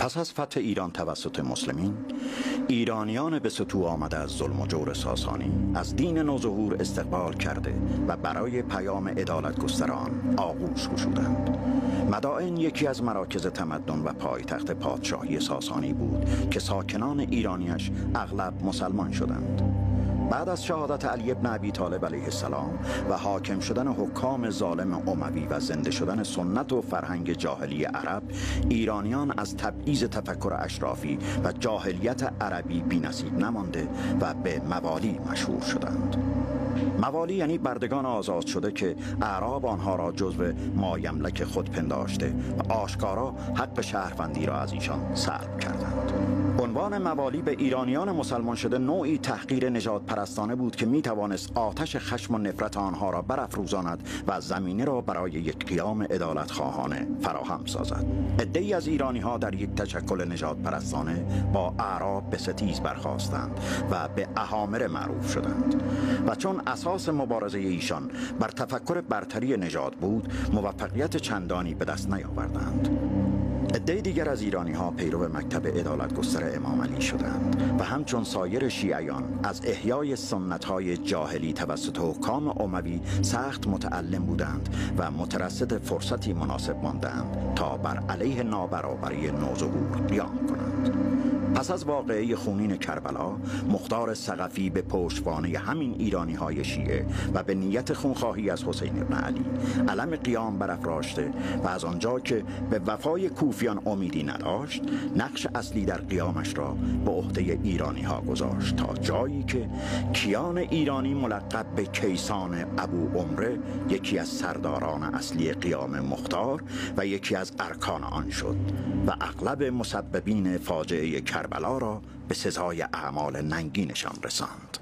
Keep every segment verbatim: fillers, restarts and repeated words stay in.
پس از فتح ایران توسط مسلمین، ایرانیان به سطوح آمده از ظلم و جور ساسانی از دین نوظهور استقبال کرده و برای پیام عدالت گستران آغوش گشودند. مدائن یکی از مراکز تمدن و پایتخت پادشاهی ساسانی بود که ساکنان ایرانیش اغلب مسلمان شدند. بعد از شهادت علی بن ابی طالب علیه السلام و حاکم شدن حکام ظالم اموی و زنده شدن سنت و فرهنگ جاهلی عرب، ایرانیان از تبعیض تفکر اشرافی و جاهلیت عربی بی‌نصیب نمانده و به موالی مشهور شدند. موالی یعنی بردگان آزاد شده که اعراب آنها را جزو مایملک خود پنداشته و آشکارا حق شهروندی را از ایشان سلب کردند. عنوان موالی به ایرانیان مسلمان شده نوعی تحقیر نژاد پرستانه بود که می توانست آتش خشم و نفرت آنها را برافروزاند و زمینه را برای یک قیام عدالت خواهانه فراهم سازد. عده‌ای از ایرانی ها در یک تشکل نژاد پرستانه با اعراب به ستیز برخاستند و به احامر معروف شدند و چون اساس مبارزه ایشان بر تفکر برتری نژاد بود، موفقیت چندانی به دست نیاوردند. عده دیگر از ایرانی ها پیرو مکتب عدالت گستر امام علی شدند و همچون سایر شیعیان از احیای سنت های جاهلی توسط حکام اموی سخت متعلم بودند و مترصد فرصتی مناسب ماندند تا بر علیه نابرابری نوظهور قیام کنند. پس از واقعه خونین کربلا، مختار ثقفی به پشتوانه همین ایرانی های شیعه و به نیت خونخواهی از حسین بن علی علم قیام برافراشته و از آنجا که به وفای کوفیان امیدی نداشت، نقش اصلی در قیامش را به عهده ایرانی ها گذاشت تا جایی که کیان ایرانی ملقب به کیسان ابو عمره یکی از سرداران اصلی قیام مختار و یکی از ارکان آن شد و اغلب مسببین فاجعه کربلا را به سزای اعمال ننگینشان رساند.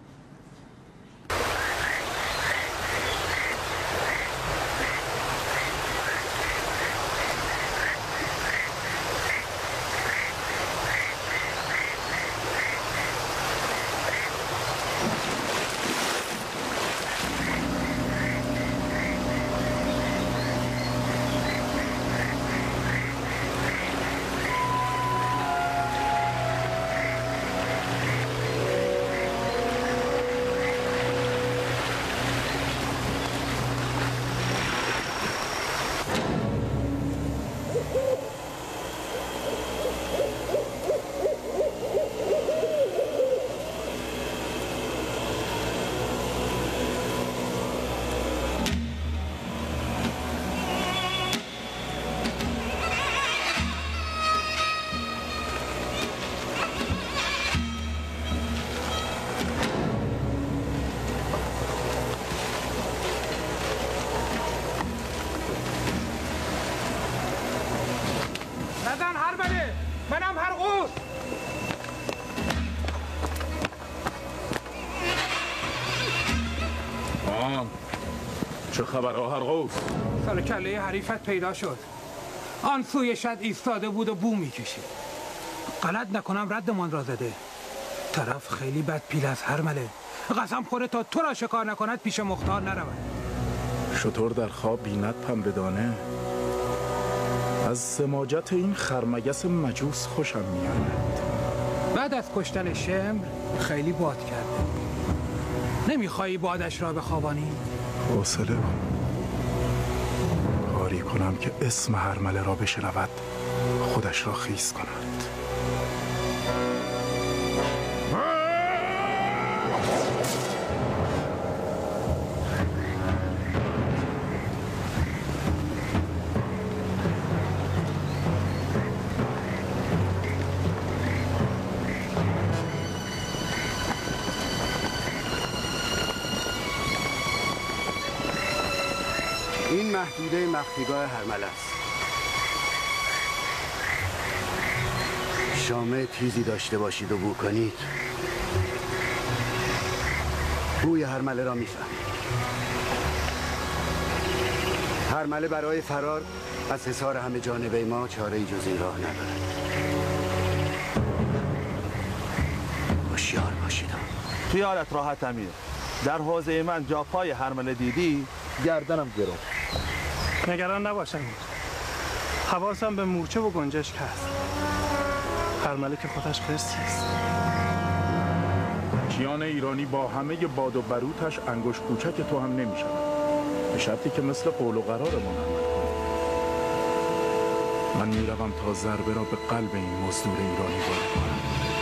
چه خبر هرقوس؟ سر کله حریفت پیدا شد. آن سوی شد ایستاده بود و بو میکشید. غلط نکنم ردمان را زده. طرف خیلی بد پیل از هرمله. قسم خوره تا تو را شکار نکند پیش مختار نرود. شطور در خواب بیند پنبه دانه. از سماجت این خرمگس مجوس خوشم میآید. بعد از کشتن شمر خیلی باد کرده. نمیخوایی بادش را بخوابانی؟ حوصله کن. کاری کنم که اسم هرمله را بشنود خودش را خیس کند. این محدوده مخفیگاه هرمله است. شامه تیزی داشته باشید و بو کنید، بوی هرمله را میفهمید. هرمله برای فرار از حصار همه جانبه ما چاره‌ای جز این راه ندارد. هوشیار باشید. خیالت راحت امیر. در حوزه من جا پای هرمله دیدی گردنم گرفت. نگران نباشم، حواسم به مورچه و گنجشک هست. هرمله که خودش قصی است. کیان ایرانی با همه باد و بروتش انگشت کوچک تو هم نمی شود، به شرطی که مثل قول و قرارمان عمل کنی. من می روم تا ضربه را به قلب این مزدور ایرانی وارد کنم.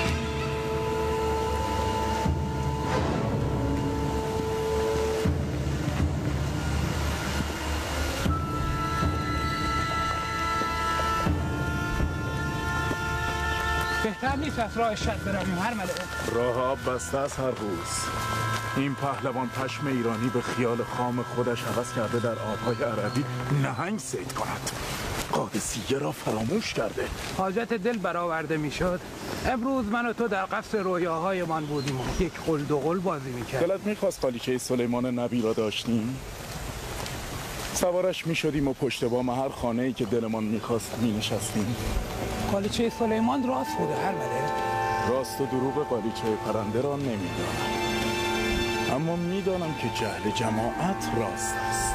بهتر نیست از راه شد برویم هرمله؟ راه آب بسته از هر روز. این پهلوان پشم ایرانی به خیال خام خودش هوس کرده در آبهای عربی نهنگ صید کند. قادسیه را فراموش کرده. حاجت دل برآورده میشد. امروز من و تو در قصر رویاهایمان بودیم و یک قل دو قل بازی میکرد. دلت میخواست قالیچه سلیمان نبی را داشتیم؟ سوارش میشدیم و پشت بام هر خانه ای که دلمان میخواست مینشستیم. قالیچه سلیمان راست بوده هرمله؟ راست و دروغ قالیچه پرنده را نمیدانم، اما میدانم که جهل جماعت راست است.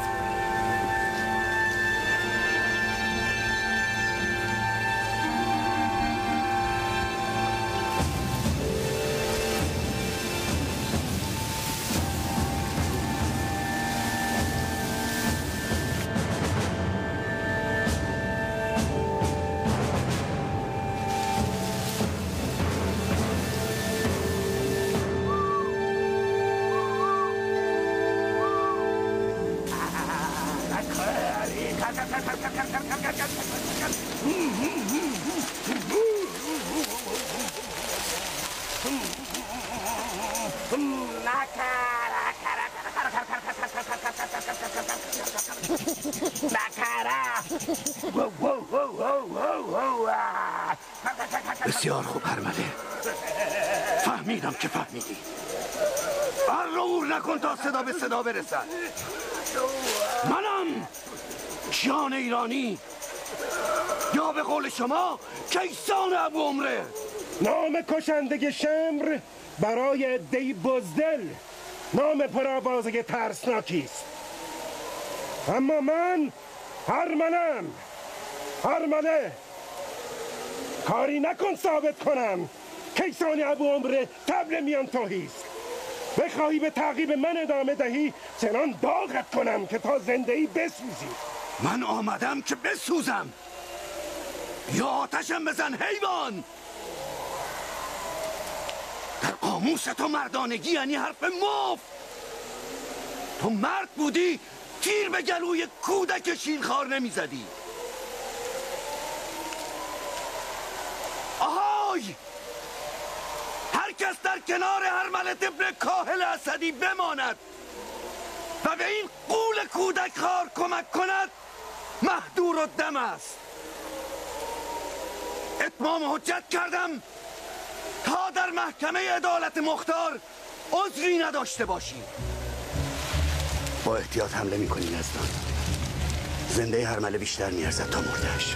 بسیار خوب هرمله، فهمیدم که فهمیدی. ارور نکن تا صدا به صدا برسد. منم کیان ایرانی، یا به قول شما کیسان ابو عمره. نام کشنده شمر برای عده‌ای بزدل نام پرآوازه ترسناکی است. اما من هرملم، هرمله. کاری نکن ثابت کنم کیسان ابو عمره طبل میان توهی است. بخواهی به تعقیب من ادامه دهی چنان داغت کنم که تا زنده‌ای بسوزی. من آمدم که بسوزم، یا آتشم بزن حیوان. در قاموس تو مردانگی یعنی حرف مفت. تو مرد بودی تیر به گلوی کودک شیرخوار نمیزدی. آهای، هر کس در کنار هرمله ابن کاهل اسدی بماند و به این غول کودک خار کمک کند مهدور و دم است. اتمام حجت کردم تا در محکمه عدالت مختار عذری نداشته باشی. با احتیاط حمله میکنی نزدان. زنده هرمله بیشتر میارزد تا مردهش.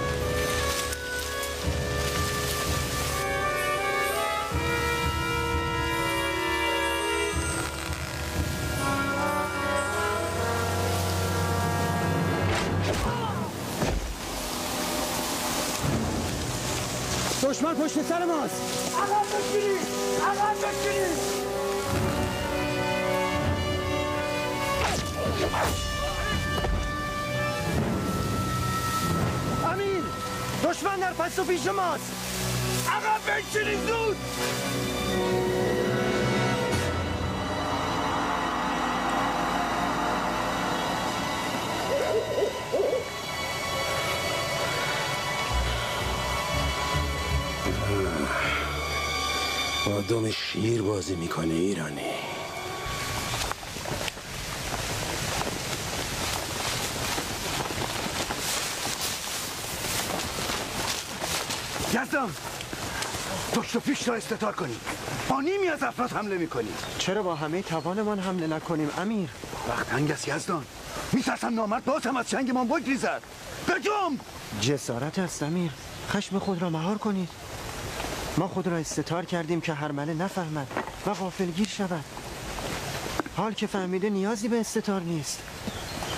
دشمن پشت سر ماست. عقب بگیرید، عقب بگیرید. امیر، دشمن در پس و پیش ماست. عقب بگیرید زود. آدم شیر بازی میکنه ایرانی. یزدان، پشت و پیش را استتار کنیم. با نیمی از افراد حمله میکنیم. چرا با همه توانمان حمله نکنیم امیر؟ وقت هنگ است یزدان. میترسم نامرد باز هم از چنگمان بگریزد. بجنب. جسارت است امیر. خشم خود را مهار کنید. ما خود را استتار کردیم که هرمله نفهمد و غافلگیر شود. حال که فهمیده نیازی به استتار نیست.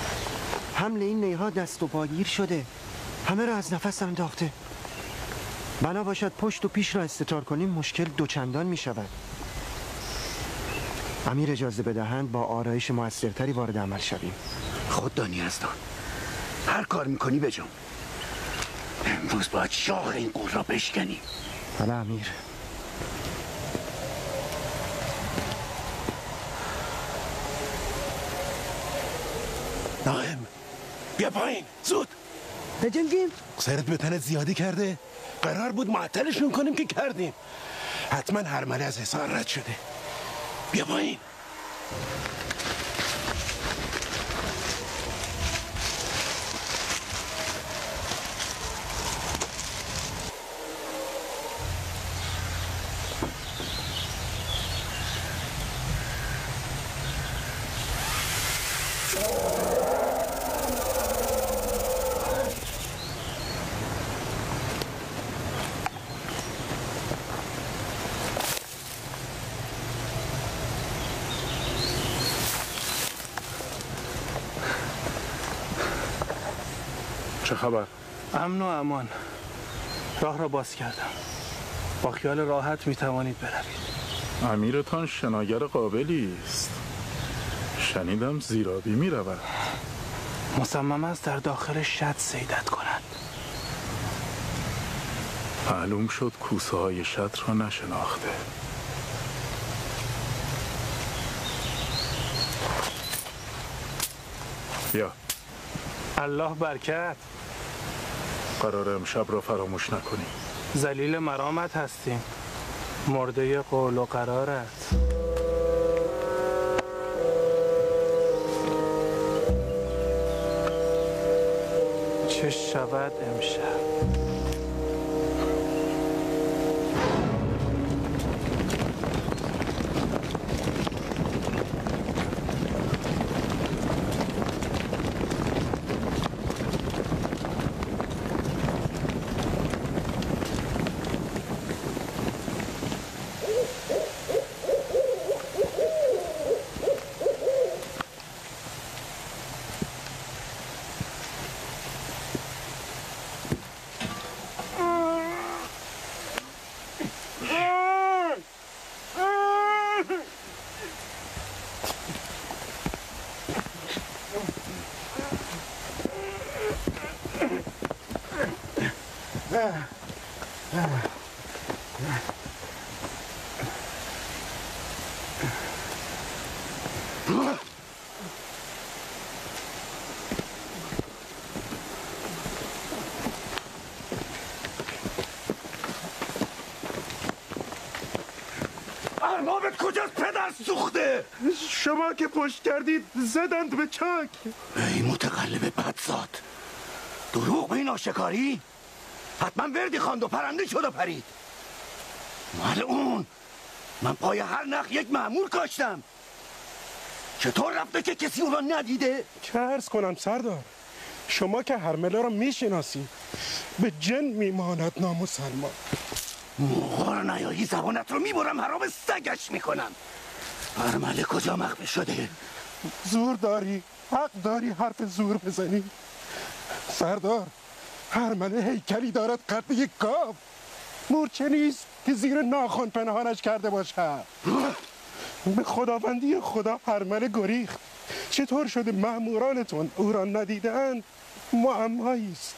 حمل این نیها دست و پاگیر شده، همه را از نفس انداخته. بنا باشد پشت و پیش را استتار کنیم مشکل دوچندان می شود. امیر اجازه بدهند با آرایش موثرتری وارد عمل شویم. خود دانی یزدان، هر کار میکنی بجام. امروز باید شاخ این قول را بشکنی. بله امیر. ناهم بیا پایین زود. بجنگیم؟ سرت به تنت زیادی کرده؟ قرار بود معطلشون کنیم که کردیم. حتما هرمله از حصار رد شده. بیا پایین. چه خبر؟ امن و امان. راه را باز کردم. با خیال راحت می توانید بروید. امیرتان شناگر قابلی است. شنیدم زیرابی می رود. مصمم است در داخل شط صیدت کند. معلوم شد کوسه های شط را نشناخته. بیا. الله برکت. قرار امشب را فراموش نکنی. ذلیل مرامت هستیم. مرده قول و قرارت. چه شود امشب؟ اربابت کجاست پدر سوخته؟ شما که پشت کردید زدند به چاک. ای متقلب بدزاد، دروغ به این آشکاری؟ حتما وردی خواند و پرنده شد و پرید. ملعون، من پای هر نخ یک مأمور کاشتم. چطور رفته که کسی اون را ندیده؟ چه عرض کنم سردار؟ شما که هرمله را میشناسی، به جن میماند نامسلمان. موقع را نیایی زبانت رو میبرم حرام سگش میکنم. هرمله کجا مخفی شده؟ زور داری، حق داری حرف زور بزنی. سردار، هرمله هیکلی دارد قد یک گاو. مورچه نیست که زیر ناخن پنهانش کرده باشد. به خداوندی خدا هرمله گریخت. چطور شده مأمورانتون او را ندیدند؟ معمایی است.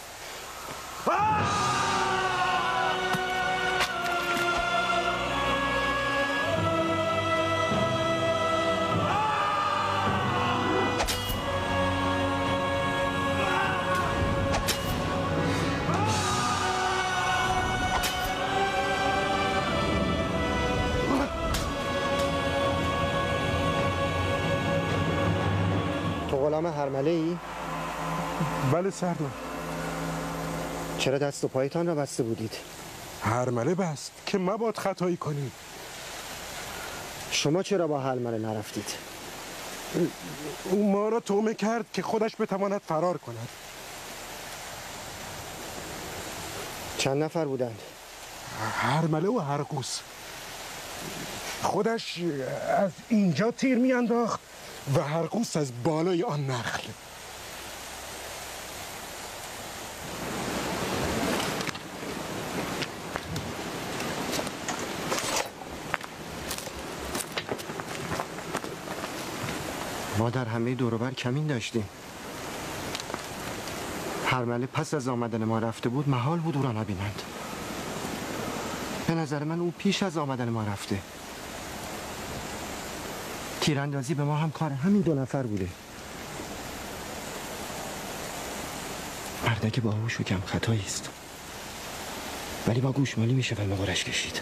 غلام هرمله ای؟ بله سردار. چرا دست و پایتان را بسته بودید؟ هرمله بست که مباد خطایی کنید. شما چرا با هرمله نرفتید؟ او ما را تومه کرد که خودش بتواند فرار کند. چند نفر بودند؟ هرمله و هرقوس. خودش از اینجا تیر میانداخت و هرقوس از بالای آن نخل. ما در همه دوروبر کمین داشتیم. هرمله پس از آمدن ما رفته بود، محال بود او را نبینند. به نظر من او پیش از آمدن ما رفته. تیراندازی به ما هم کار همین دو نفر بوده. مردک باهوش و کم خطایی است، ولی با گوشمالی میشه و مغرش کشید.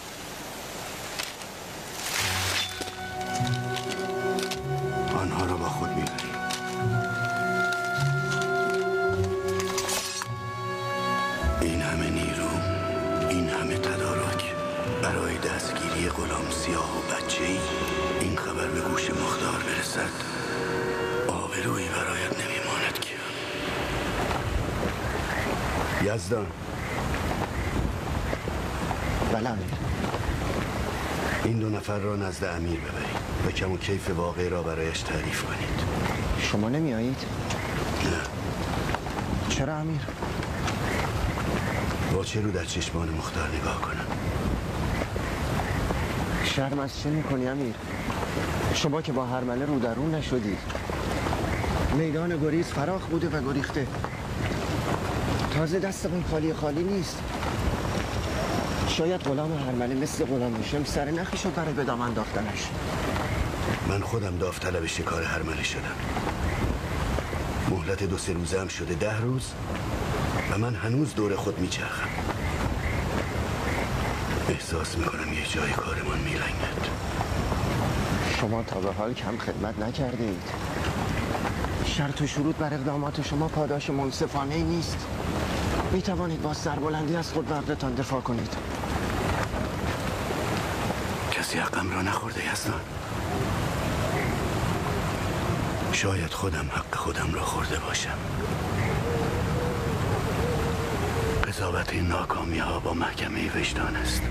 آنها را با خود میبری. این همه نیرو، این همه تدارک برای دستگیری غلام سیاه و بچه‌ای، این خبر به گوش مختار برسد، آبرویی برایت نمیماند که. یزدان. بله امیر. این دو نفر را نزد امیر ببرید و کم و کیف واقع را برایش تعریف کنید. شما نمی آیید؟ نه. چرا امیر؟ با چه رو در چشمان مختار نگاه کنم؟ شرم از چه میکنی امیر؟ شما که با هرمله رو در رو نشدید. میدان گریز فراخ بوده و گریخته. تازه دستمون خالی خالی نیست. شاید غلام هرمله مثل غلام هاشم سر نخی شد برای به دام انداختنش. من خودم داوطلب شکار هرمله شدم. مهلت دو سه روزه هم شده، ده روز، و من هنوز دور خود میچرخم. احساس میکنم یه جای کارمان میلنگد. شما تا به حال کم خدمت نکرده اید. شرط و شروط بر اقدامات شما پاداش منصفانه ای نیست. می توانید با سربلندی از خود و عقلتان دفاع کنید. کسی حقم را نخورده یزدان. شاید خودم حق خودم را خورده باشم. قضاوت این ناکامی ها با محکمه وجدان است.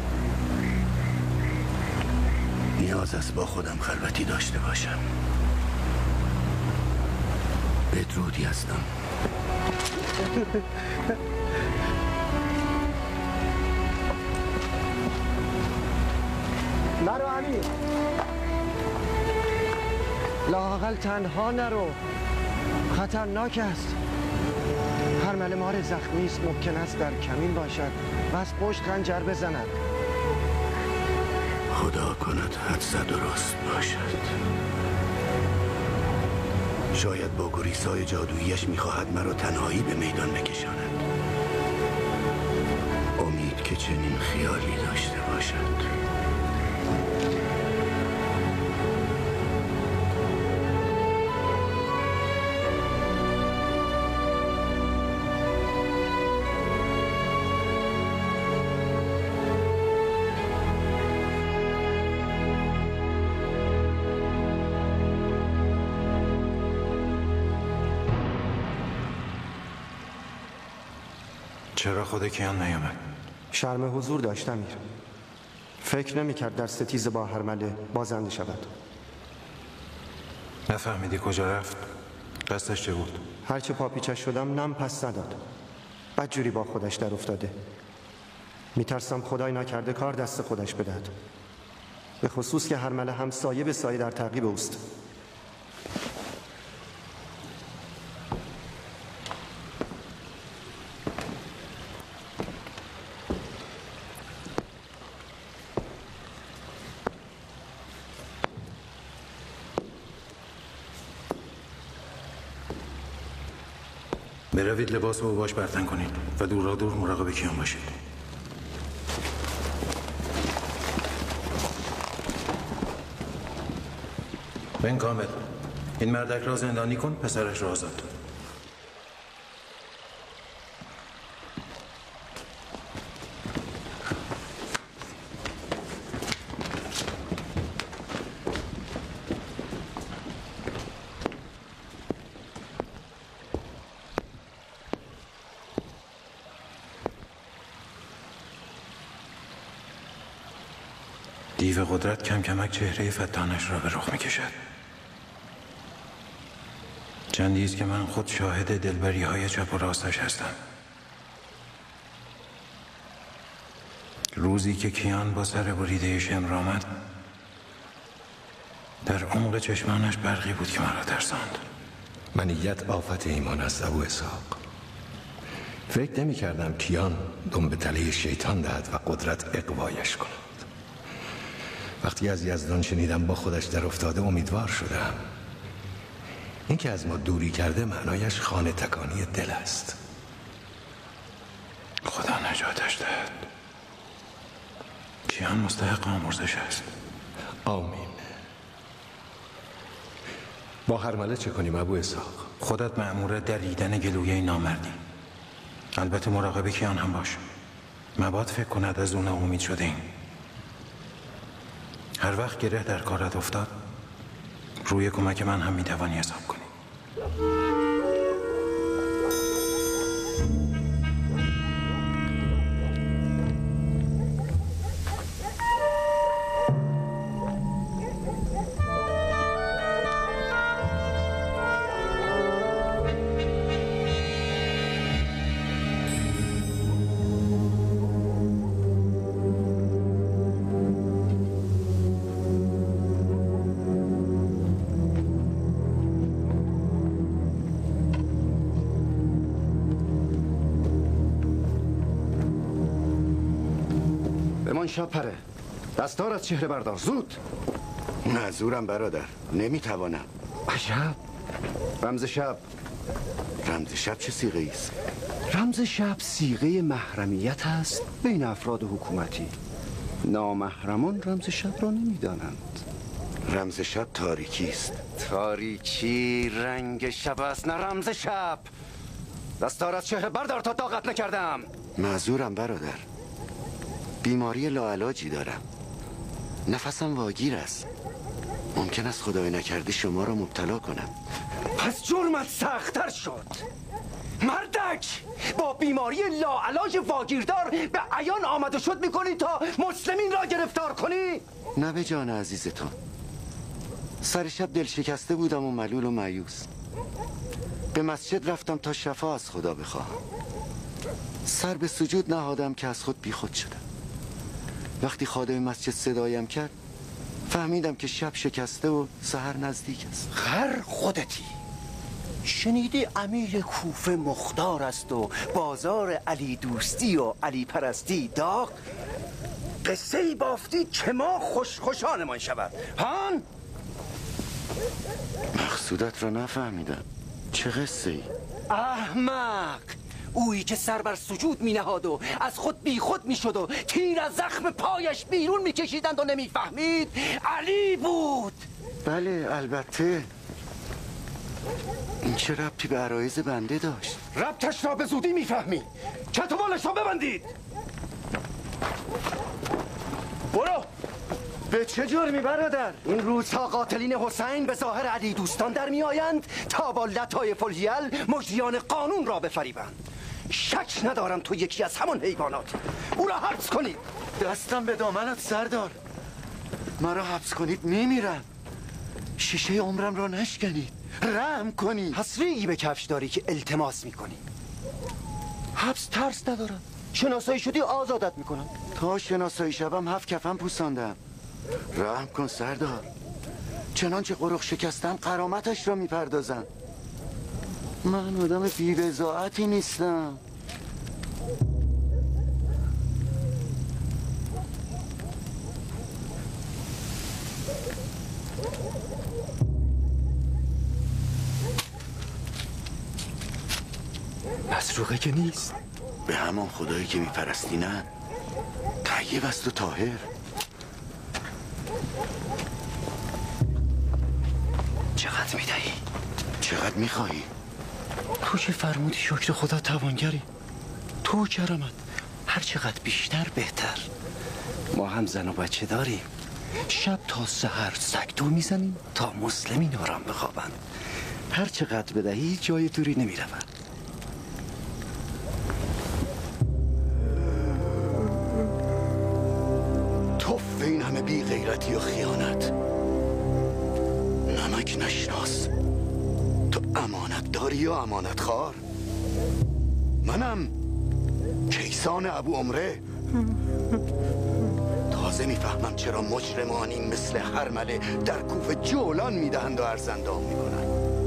نیاز است با خودم خلوتی داشته باشم. بدرود یزدان. نرو امیر، لااقل تنها نرو، خطرناک است. هرمله مار زخمی است، ممکن است در کمین باشد و از پشت خنجر بزند. خدا کند حدس درست باشد. شاید با گریزهای جادوییش میخواهد مرا تنهایی به میدان بکشاند. امید که چنین خیالی داشته باشد. چرا خود کیان نیامد؟ شرم حضور داشت امیر. فکر نمی کرد در ستیز با هرمله بازنده شود. نفهمیدی کجا رفت؟ قصدش چه بود؟ هرچه پاپیچش شدم نم پس نداد. بدجوری با خودش در افتاده. میترسم خدای نکرده کار دست خودش بدهد. به خصوص که هرمله هم سایه به سایه در تعقیب اوست. بروید لباس و باش برتن کنید و دورا دور مراقب کیان باشید. بن کامل، این مردک را زندانی کن، پسرش را آزاد. دیو قدرت کم کمک چهره فتانش را به رخ می کشد. چندی است که من خود شاهد دلبری های چپ و راستش هستم. روزی که کیان با سر بریده شمر آمد، در عمق چشمانش برقی بود که مرا ترساند. منیت آفت ایمان است ابو اسحاق. فکر نمی کردم کیان دم به تله شیطان دهد و قدرت اقوایش کند. وقتی از یزدان شنیدم با خودش در افتاده امیدوار شدم. این که از ما دوری کرده معنایش خانه تکانی دل است. خدا نجاتش دهد. کیان مستحق آمرزش است. آمین. با هرمله چه کنیم ابو اسحاق؟ خودت مأمور دریدن گلوی نامردی. البته مراقب کیان هم باش. مباد فکر کند از اون امید شده ایم. هر وقت گره در کارت افتاد روی کمک من هم میتوانی حساب کنی. شب پره دستار از چهره بردار زود. معذورم برادر نمیتوانم. شب رمز شب رمز شب چه صیغه است؟ رمز شب صیغه محرمیت است بین افراد حکومتی. نامحرمان رمز شب را نمیدانند. رمز شب تاریکی است. تاریکی رنگ شب است نه رمز شب. دستار از چهره بردار تا طاقت نکردم. معذورم برادر بیماری لاعلاجی دارم. نفسم واگیر است. ممکن است خدای نکرده شما را مبتلا کنم. پس جرمت سخت‌تر شد. مردک با بیماری لاعلاج واگیردار به عیان آمد و شد میکنی تا مسلمین را گرفتار کنی؟ نه به جان عزیزتان. سر شب دل شکسته بودم و ملول و مایوس. به مسجد رفتم تا شفا از خدا بخواهم. سر به سجود نهادم که از خود بی خود شدم. وقتی خادم مسجد صدایم کرد فهمیدم که شب شکسته و سحر نزدیک است. خر خودتی شنیدی امیر کوفه مختار است و بازار علی دوستی و علی پرستی داغ. قصه ای بافتی که ما خوش خوشانمان شود. هان مقصودت را نفهمیدم. چه قصه ای؟ احمق اویی که سر بر سجود می نهاد و از خود بی خود می شد و تیر از زخم پایش بیرون می کشیدند و نمی فهمید علی بود. بله البته. این چه ربطی به عرایض بنده داشت؟ ربطش را به زودی می فهمی. چت و بالش را ببندید. برو. به چه جرمی برادر؟ این روزها قاتلین حسین به ظاهر علی دوستان در می آیند تا با لطایف الیل مجریان قانون را بفریبند. شک ندارم تو یکی از همان حیواناتی. او را حبس کنید. دستم به دامنت سردار. مرا حبس کنید میمیرم. شیشه عمرم را نشکنید. رحم کنید. حسری به کفش داری که التماس میکنی. حبس ترس ندارم. شناسایی شدی آزادت میکنم. تا شناسایی شبم هفت کفن پوساندم. رحم کن سردار. چنانچه قرق شکستم قرامتش را میپردازم. من آدم بی‌بضاعتی نیستم. مسروقه که نیست. به همان خدایی که میپرستی نه. طیب است و طاهر. چقدر میدهی؟ چقدر میخواهی؟ تو که فرمودی شکر خدا توانگری. تو کرمت هر چقدر بیشتر بهتر. ما هم زن و بچه داریم. شب تا سحر سگدو میزنیم تا مسلمین آرام بخوابند. هر چقدر بدهی جای دوری نمیرود. توف این همه بی غیرتی و خیانت. نمک نشناس. تو امانت داری یا امانت خوار؟ منم کیسان ابو عمره. تا تازه میفهمم چرا مجرمانی مثل هرمله در کوفه جولان میدهند و ارزندام میکنند.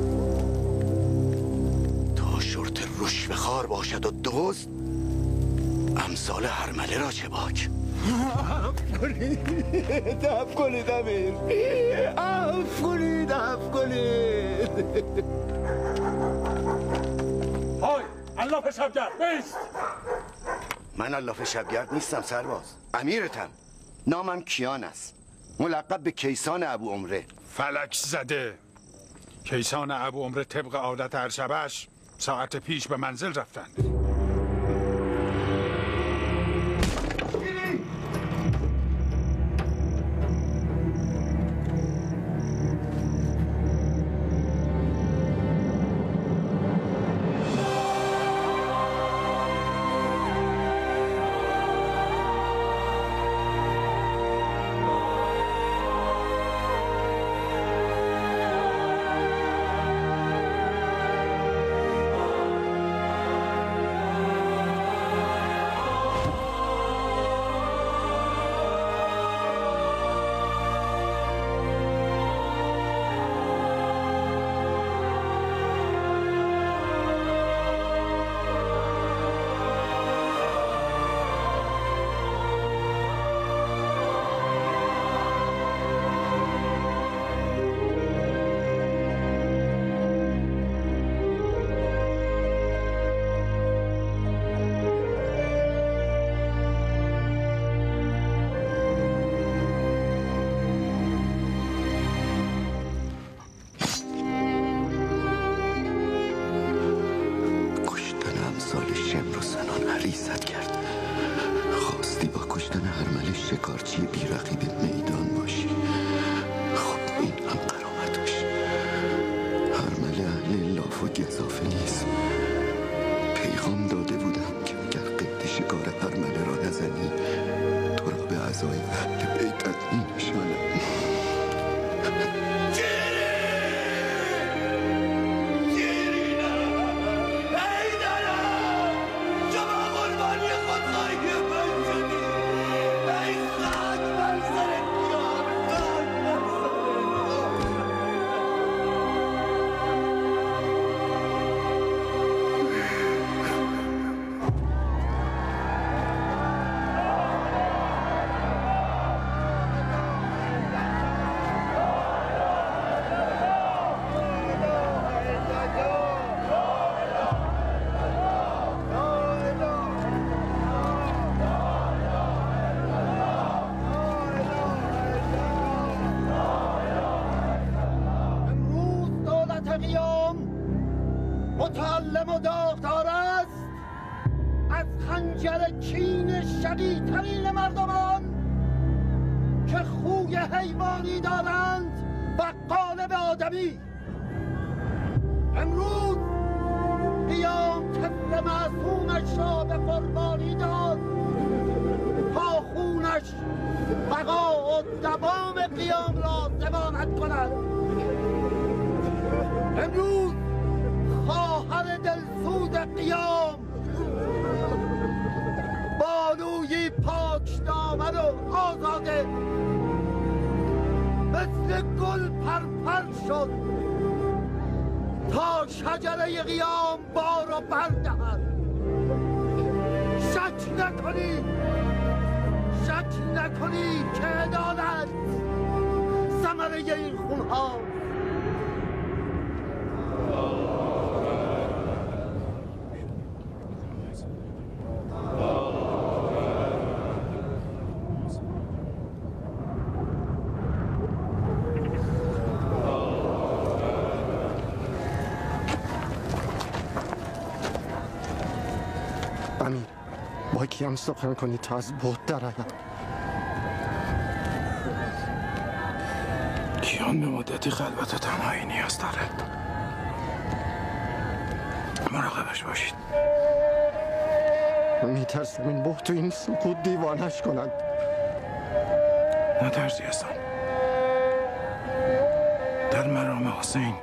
تا شرط رشوه خوار باشد و دزد، امثال هرمله را چه باک؟ عفو کنید، عفو کنید امیر، عفو کنید، عفو کنید. های الاف شبگرد بیست. من الاف شبگرد نیستم سرباز، امیرتم. نامم کیان است، ملقب به کیسان ابو عمره. فلک زده. کیسان ابو عمره طبق عادت هر شبش ساعت پیش به منزل رفتند. شکارچی بی‌رقیب میدان باشی. خب این هم قرامتش. هرمله اهل لاف و گزافه نیست. پیغام داده بودم که اگر قید شکار هرمله را نزنی تو را به عزای اهل بیتت می نشانم. متعلم و داغدار است از خنجر کین شقی‌ترین مردمان که خوی حیوانی دارند و قالب آدمی. امروز قیام طفل معصومش را به قربانی داد تا خونش بقا و دوام قیام را ضمانت کند. امروز خواهر دلسود قیام، بانوی پاک دامن و آزاده، مثل گل پرپر شد تا شجره قیام بار و بردهد. شک نکنید، شک نکنید که عدالت ثمره این خونها. امیر با کیان سخن کنید تا از بود در آید. کیان به مدتی خلوت و تنهایی نیاز دارد. مراقبش باشید. میترسم این بهت و این سکوت دیوانش کنند. نترسی حسن. در مرام حسین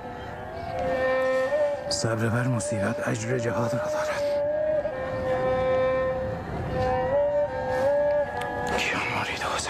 صبر بر مصیبت اجر جهاد را دارد. کیان مرید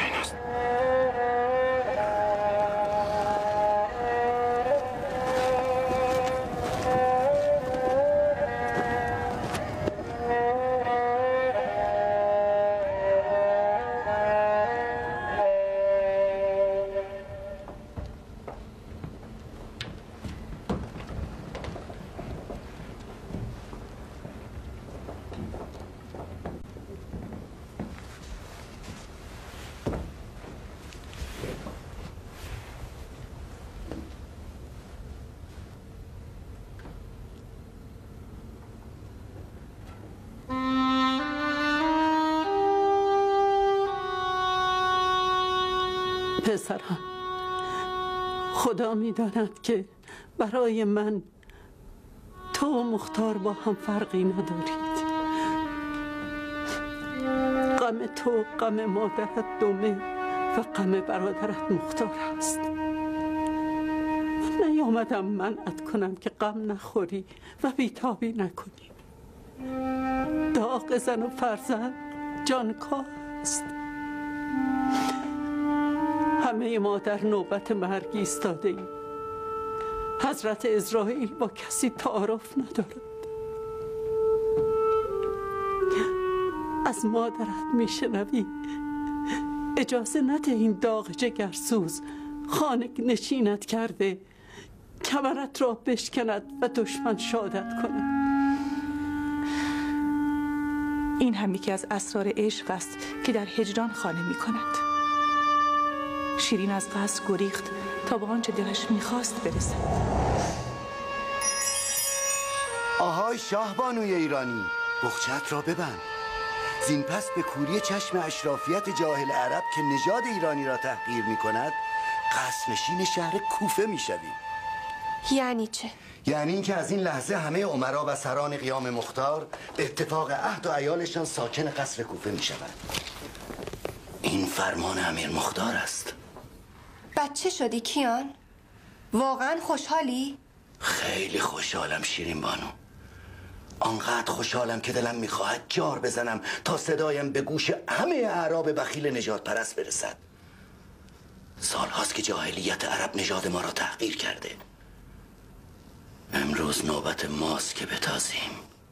پسرم، خدا می‌داند که برای من تو و مختار با هم فرقی ندارید. غم تو غم مادرت دمه و غم برادرت مختار است. من نیامدم منعت کنم که غم نخوری و بیتابی نکنی. داغ زن و فرزند جانکاه است. همه ما در نوبت مرگ ایستاده ایم. حضرت عزرائیل با کسی تعارف ندارد. از مادرت میشنوی اجازه نده این داغ جگرسوز خانه نشینت کرده کمرت را بشکند و دشمن شادت کند. این هم یکی از اسرار عشق است که در هجران خانه می کند. شیرین از قصر گریخت تا به آنچه دلش میخواست برسد. آهای شاه بانوی ایرانی، بخچت را ببند. زین پس به کوری چشم اشرافیت جاهل عرب که نژاد ایرانی را تحقیر می کند قصرنشین شهر کوفه می شویم. یعنی چه؟ یعنی اینکه از این لحظه همه امرا و سران قیام مختار به اتفاق عهد و عیالشان ساکن قصر کوفه می شوند. این فرمان امیر مختار است. بچه شدی کیان؟ واقعا خوشحالی؟ خیلی خوشحالم شیرین بانو. آنقدر خوشحالم که دلم میخواهد جار بزنم تا صدایم به گوش همه اعراب بخیل نژاد پرست برسد. سالهاست که جاهلیت عرب نژاد ما را تحقیر کرده. امروز نوبت ماست که بتازیم.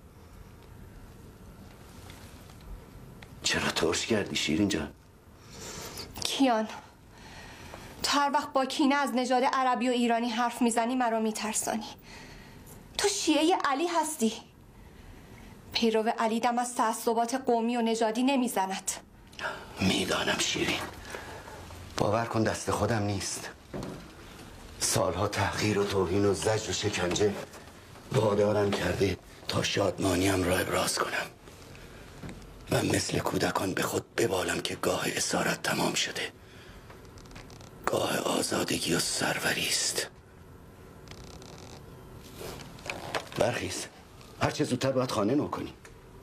چرا ترش کردی شیرین جان؟ کیان، تو هر وقت با کینه از نژاد عربی و ایرانی حرف میزنی مرا میترسانی. تو شیعه علی هستی. پیرو علی دم از تعصبات قومی و نژادی نمیزند. میدانم شیرین، باور کن دست خودم نیست. سالها تحقیر و توهین و زجر و شکنجه وادارم کرده تا شادمانیم را ابراز کنم. من مثل کودکان به خود ببالم که گاه اسارت تمام شده. گاه آزادگی و سروری است. برخیز، هر چه زودتر باید خانه نو کنی.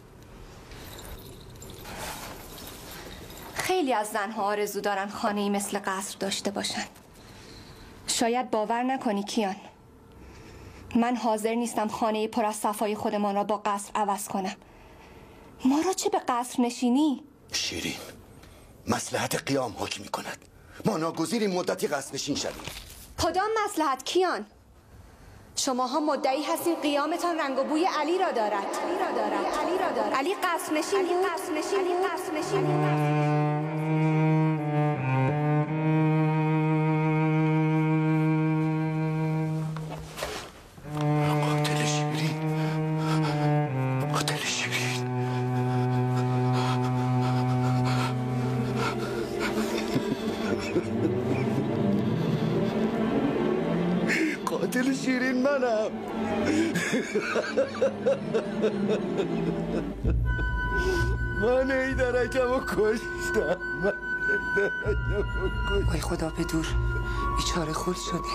خیلی از زنها آرزو دارن خانه‌ای مثل قصر داشته باشن. شاید باور نکنی کیان، من حاضر نیستم خانه پر از صفای خودمان را با قصر عوض کنم. ما را چه به قصر نشینی؟ شیرین، مصلحت قیام حکم می کند. ما ناگزیریم مدتی قصر نشین شویم. کدام مصلحت کیان؟ شماها مدعی هستین قیامتان رنگ و بوی علی را دارد. علی را دارد. علی را دارد. علی قصر نشین بود. علی قصر نشین بود. علی قصر نشین بود. قاتل شیرین منم. من ایدرکم و کشتم. من ایدرکم و کشتم. وای خدا به دور، بیچاره خود شده.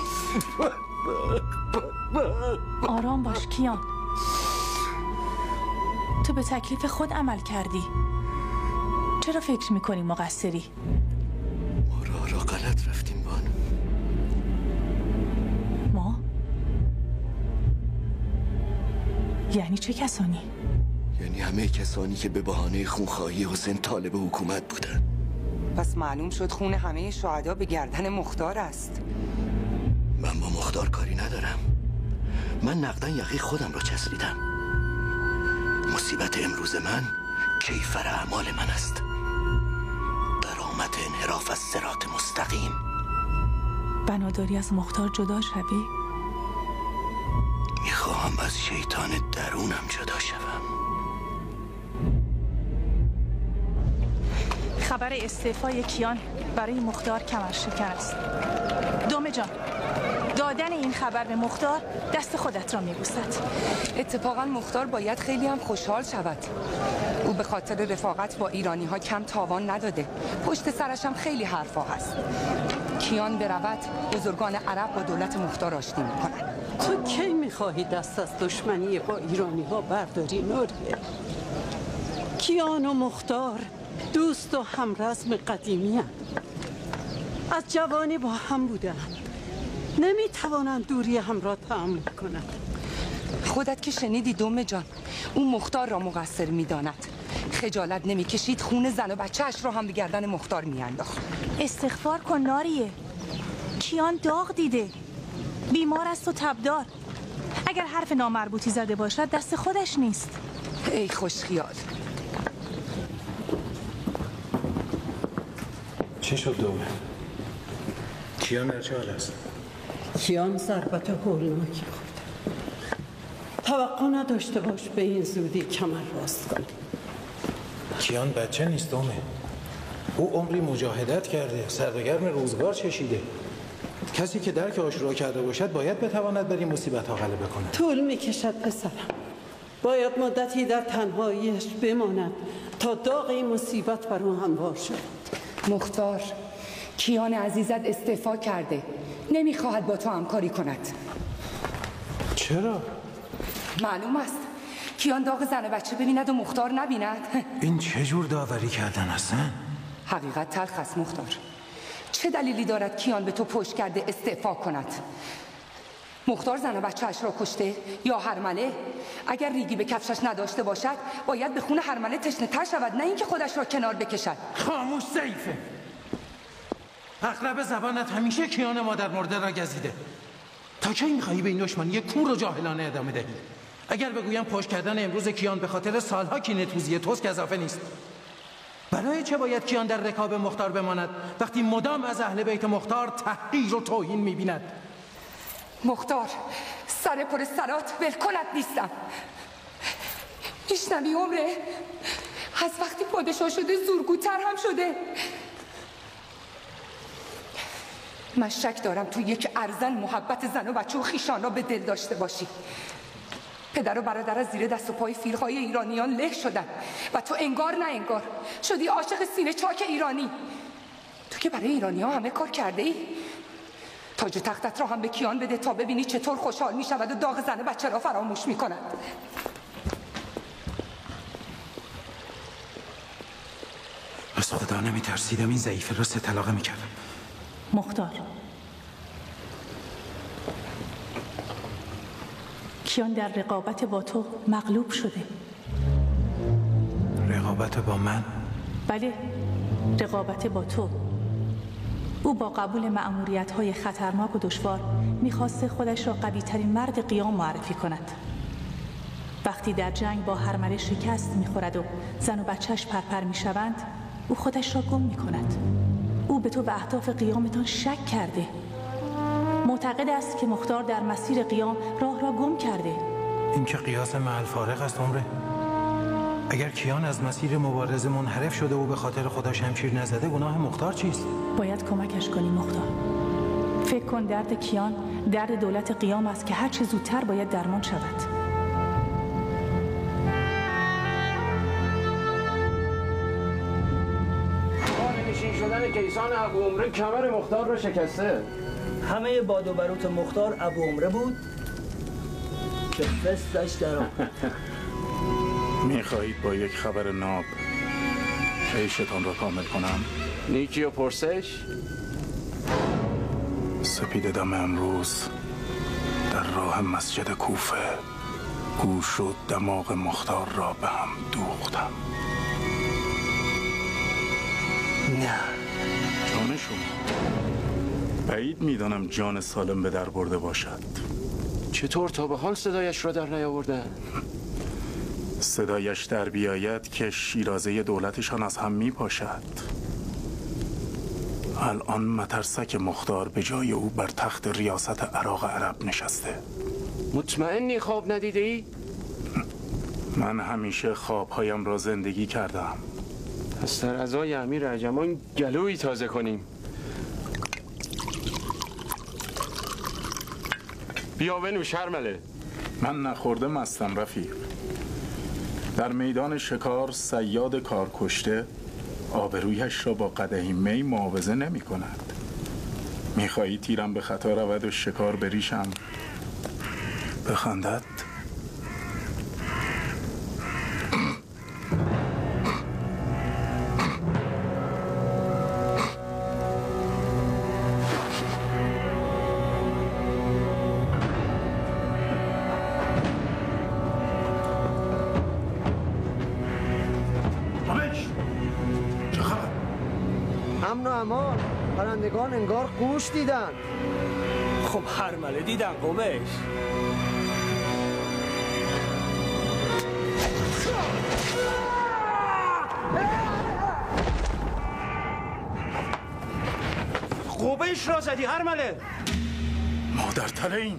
آرام باش کیان، تو به تکلیف خود عمل کردی. چرا فکر میکنی مقصری؟ ما راه را غلط رفتیم بانو. ما؟ یعنی چه کسانی؟ یعنی همه کسانی که به بهانه خونخواهی حسین طالب حکومت بودن. پس معلوم شد خون همه شهدا به گردن مختار است. من با مختار کاری ندارم. من نقدن یقه خودم را چسبیدم. مصیبت امروز من کیفر اعمال من است. درآمد انحراف از صراط مستقیم. بناداری از مختار جدا شوی؟ میخواهم از شیطان درونم جدا شوم. خبر استعفای کیان برای مختار کمر شکن است. دم جان، دادن این خبر به مختار دست خودت را میبوسد. اتفاقا مختار باید خیلی هم خوشحال شود. او به خاطر رفاقت با ایرانی ها کم تاوان نداده. پشت سرش هم خیلی حرفا هست. کیان برود بزرگان عرب با دولت مختار آشتی میکنن. تو کی میخواهی دست از دشمنی با ایرانی ها برداری نوریه؟ کیان و مختار دوست و همرزم قدیمی هم. از جوانی با هم بودن، نمیتوانند دوری هم را تحمل کنند. خودت که شنیدی دم جان، اون مختار را مقصر میداند. خجالت نمیکشید خون زن و بچه اش را هم به گردن مختار میانداخت. استغفار کن ناریه. کیان داغ دیده، بیمار است و تبدار. اگر حرف نامربوطی زده باشد دست خودش نیست. ای خوش خیال. چی شد دومه؟ کیان در چه حال است؟ کیان ضربت هولناکی خورد. توقع نداشته باش به این زودی کمر راست کنه. کیان بچه نیست دومه. او عمری مجاهدت کرده، سرگرم روزگار چشیده. کسی که درک آشورا کرده باشد باید بتواند بر این مصیبت ها غلبه کند. طول میکشد پسرم. باید مدتی در تنهاییش بماند تا داغ این مصیبت بر او هموار شد. مختار، کیان عزیزت استعفا کرده، نمیخواهد با تو همکاری کند. چرا؟ معلوم است کیان داغ زن و بچه ببیند و مختار نبیند. این چه جور داوری کردن هستن؟ حقیقت تلخ است مختار. چه دلیلی دارد کیان به تو پشت کرده استعفا کند؟ مختار زن و بچه اش را کشته یا هرمله؟ اگر ریگی به کفشش نداشته باشد باید به خون هرمله تشنه تر شود، نه اینکه خودش را کنار بکشد. خاموش ضعیفه. اغلب زبانت همیشه کیان مادر مرده را گزیده. تا کی میخواهی به این دشمنی کور و جاهلانه ادامه دهی؟ اگر بگویم پشت کردن امروز کیان به خاطر سالها کینه توزی توست گزافه نیست. برای چه باید کیان در رکاب مختار بماند وقتی مدام از اهل بیت مختار تحقیر و توهین میبیند؟ مختار سر پر سرات ولکنت نیستم. میشنوی عمره؟ از وقتی پادشاه شده زورگوتر هم شده. من شک دارم تو یک ارزن محبت زن و بچه و خیشان را به دل داشته باشی. پدر و برادر از زیر دست و پای فیلهای ایرانیان له شدن و تو انگار نه انگار شدی عاشق سینه چاک ایرانی. تو که برای ایرانی ها همه کار کرده ای. تاج تختت را هم به کیان بده تا ببینی چطور خوشحال می شود و داغ زن و بچه را فراموش می کند. از خدا نمی ترسیدم این ضعیفه را سه طلاقه می کردم. مختار، کیان در رقابت با تو مغلوب شده. رقابت با من؟ بله، رقابت با تو. او با قبول مأموریت‌های خطرناک و دشوار می‌خواسته خودش را قوی‌ترین مرد قیام معرفی کند. وقتی در جنگ با هرمله شکست می‌خورد و زن و بچه‌اش پرپر می‌شوند، او خودش را گم می‌کند. او به تو و اهداف قیامتان شک کرده. معتقد است که مختار در مسیر قیام راه را گم کرده. این که قیاس محل فارغ است عمره. اگر کیان از مسیر مبارزه منحرف شده و به خاطر خدا شمشیر نزده، گناه مختار چیست؟ باید کمکش کنی مختار. فکر کن درد کیان درد دولت قیام است که هر چه زودتر باید درمان شود. نشین شدن کیسان ابو عمره کمر مختار رو شکسته. همه باد و بروت مختار ابو عمره بود که فستش در آمد. میخواهید با یک خبر ناب عیشتان را کامل کنم؟ نیکی و پرسش؟ سپید دم امروز در راه مسجد کوفه گوش و دماغ مختار را به هم دوختم. نه جان شما بعید میدانم جان سالم به در برده باشد. چطور تا به حال صدایش را در نیاوردن؟ صدایش در بیاید که شیرازه دولتشان از هم می پاشد. الان مترسک مختار به جای او بر تخت ریاست عراق عرب نشسته. مطمئنی خواب ندیده ای؟ من همیشه خوابهایم را زندگی کردم. از در ازای امیر عجمان گلویی تازه کنیم. بیا بنوش هرمله. من نخورده مستم رفیق. در میدان شکار صیاد کار کشته آبرویش را با قدحی می معاوضه نمی کند. میخواهی تیرم به خطا رود و شکار به ریشم بخندد؟ امن و امان. پرندگان انگار گوش دیدن. خب هرمله دیدن قبش. قبش را زدی هرمله. مادر تله این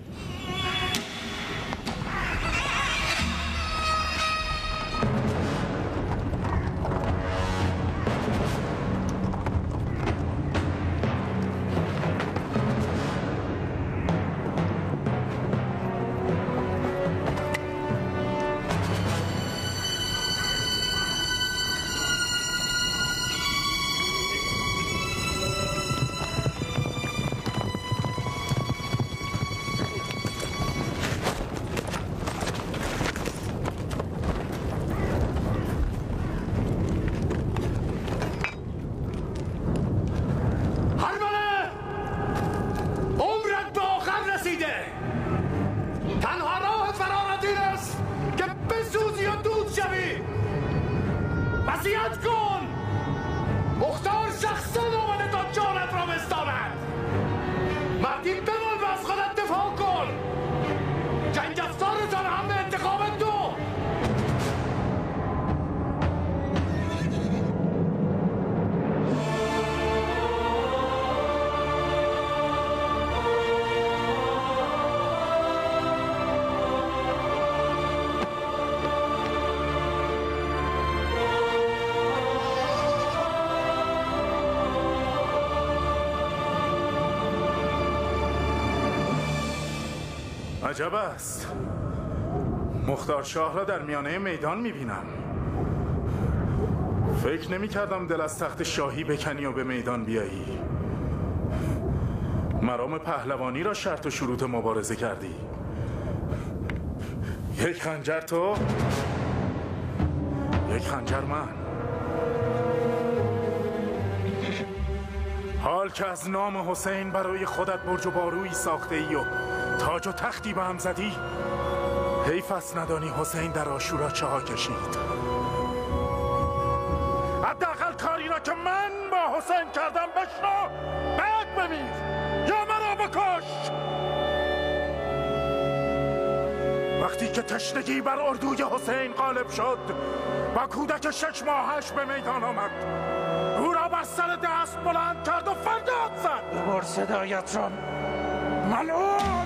عجب است. مختار شاه را در میانه میدان میبینم. فکر نمی کردم دل از تخت شاهی بکنی و به میدان بیایی. مرام پهلوانی را شرط و شروط مبارزه کردی. یک خنجر تو، یک خنجر من. حال که از نام حسین برای خودت برج و بارویی ساخته ای و تاج و تختی به هم زدی، حیف است ندانی حسین در عاشورا چه ها کشید. حداقل کاری را که من با حسین کردم بشنو، بعد بمیر یا مرا بکش. وقتی که تشنگی بر اردوی حسین غالب شد و کودک شش ماهش به میدان آمد، او را بر سر دست بلند کرد و فریاد زد: ببر صدایت را ملعون!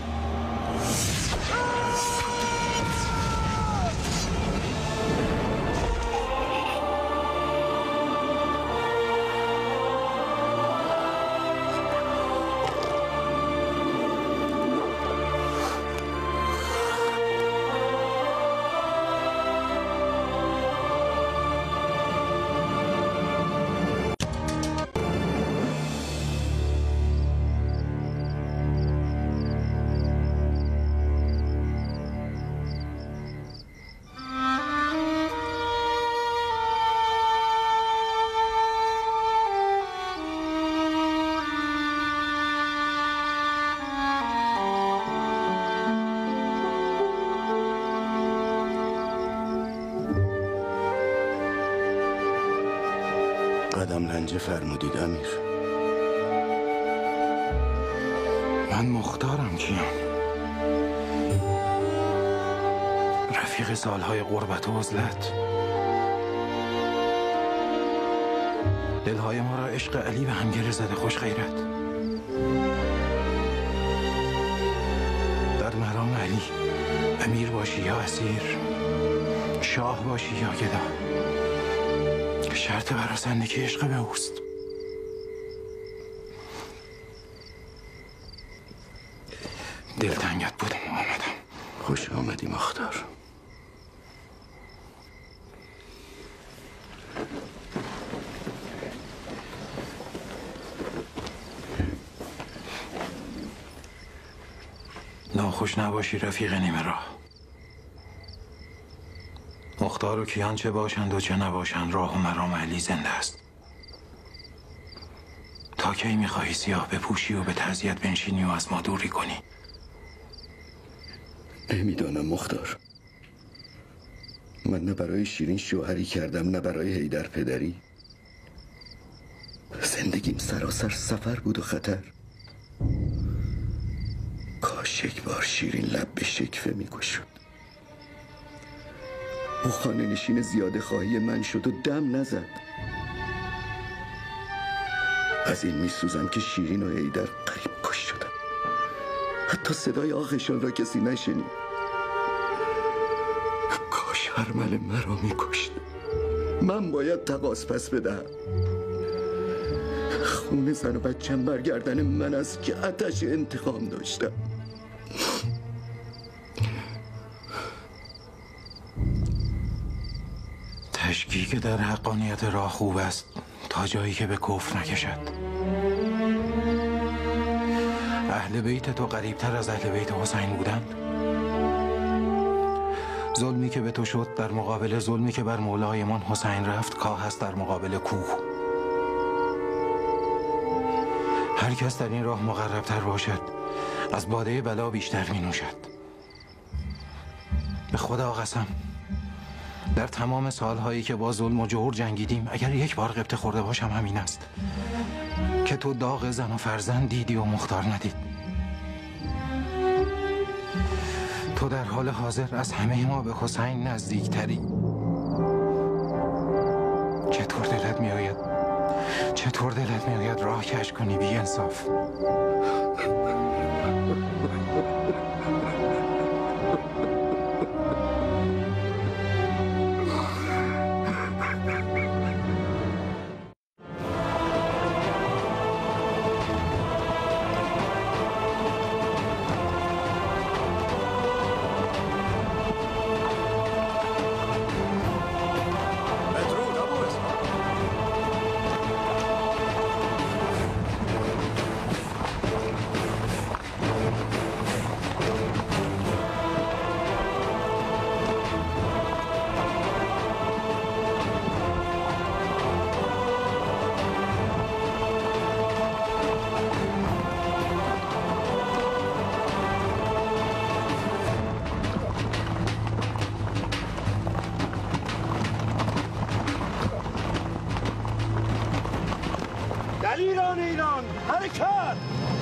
قدم لنجه فرمودید امیر. من مختارم کیان، رفیق سالهای غربت و عزلت. دلهای ما را عشق علی به هم گره زده. خوش خیرت در مرام علی، امیر باشی یا اسیر، شاه باشی یا گدا، شرط براسندگی عشق به اوست. دلتنگت بودم خوش آمدی مختار. ناخوش نباشی رفیق نیمه راه. مختار و کیان چه باشند و چه نباشند، راه و مرام علی زنده است. تا کی میخواهی سیاه بپوشی و به تعزیت بنشینی و از ما دوری کنی؟ نمیدانم مختار. من نه برای شیرین شوهری کردم نه برای حیدر پدری. زندگیم سراسر سفر بود و خطر. کاش یک بار شیرین لب به شکفه میگشود. او خانه نشین زیاده خواهی من شد و دم نزد. از این میسوزم که شیرین و حیدر قریب کش شدم. حتی صدای آهشان را کسی نشنید. کاش هرمل مرا میکشت. من باید تقاص پس بدهم. خون زن و بچم برگردن من است که آتش انتقام داشتم. تشکیک در حقانیت راه خوب است تا جایی که به کفر نکشد. اهل بیت تو قریبتر از اهل بیت حسین بودند. ظلمی که به تو شد در مقابل ظلمی که بر مولایمان حسین رفت کاه است در مقابل کوه. هر کس در این راه مقربتر باشد از باده بلا بیشتر می نوشد. به خدا قسم در تمام سالهایی که با ظلم و جور جنگیدیم اگر یک بار غبطه خورده باشم همین است که تو داغ زن و فرزند دیدی و مختار ندید. تو در حال حاضر از همه ما به حسین نزدیکتری. چطور دلت می آید چطور دلت می آید راه کش کنی بی انصاف؟ دلیران ایران حرکت!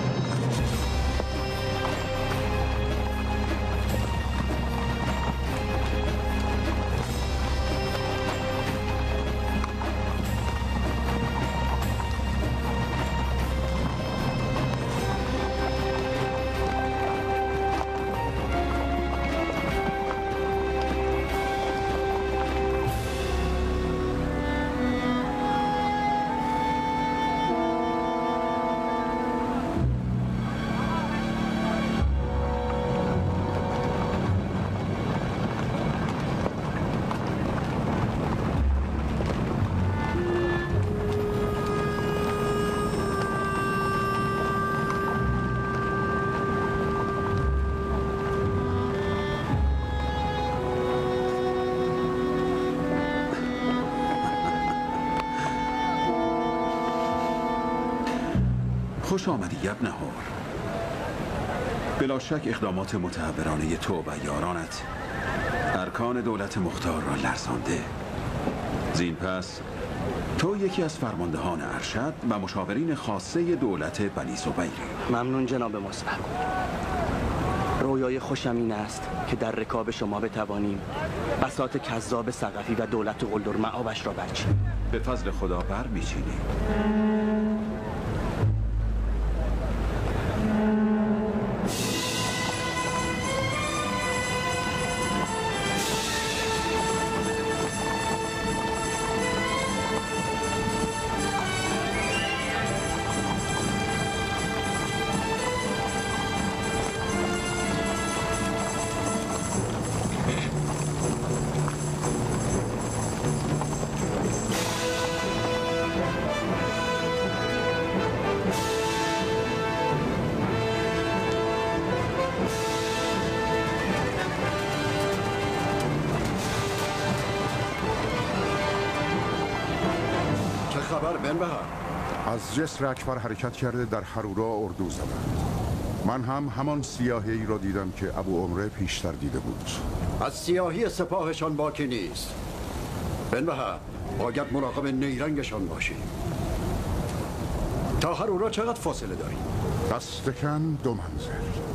خوش آمدی یبنهار. بلا شک اقدامات متهورانه تو و یارانت ارکان دولت مختار را لرزانده. زین پس تو یکی از فرماندهان ارشد و مشاورین خاصه دولت بنی زبیری. ممنون جناب مصعب. رویای خوشم این است که در رکاب شما بتوانیم بساط کذاب ثقفی و دولت قلدر معابش را برچینیم. به فضل خدا بر میچینیم. خبر بنبهر؟ از جسر اکبر حرکت کرده در حرورا اردو زدند. من هم همان سیاهی را دیدم که ابو عمره پیشتر دیده بود. از سیاهی سپاهشان باکی نیست. بنبهر باید مراقب نیرنگشان باشی. تا حرورا چقدر فاصله داریم؟ دست کم دو منزل.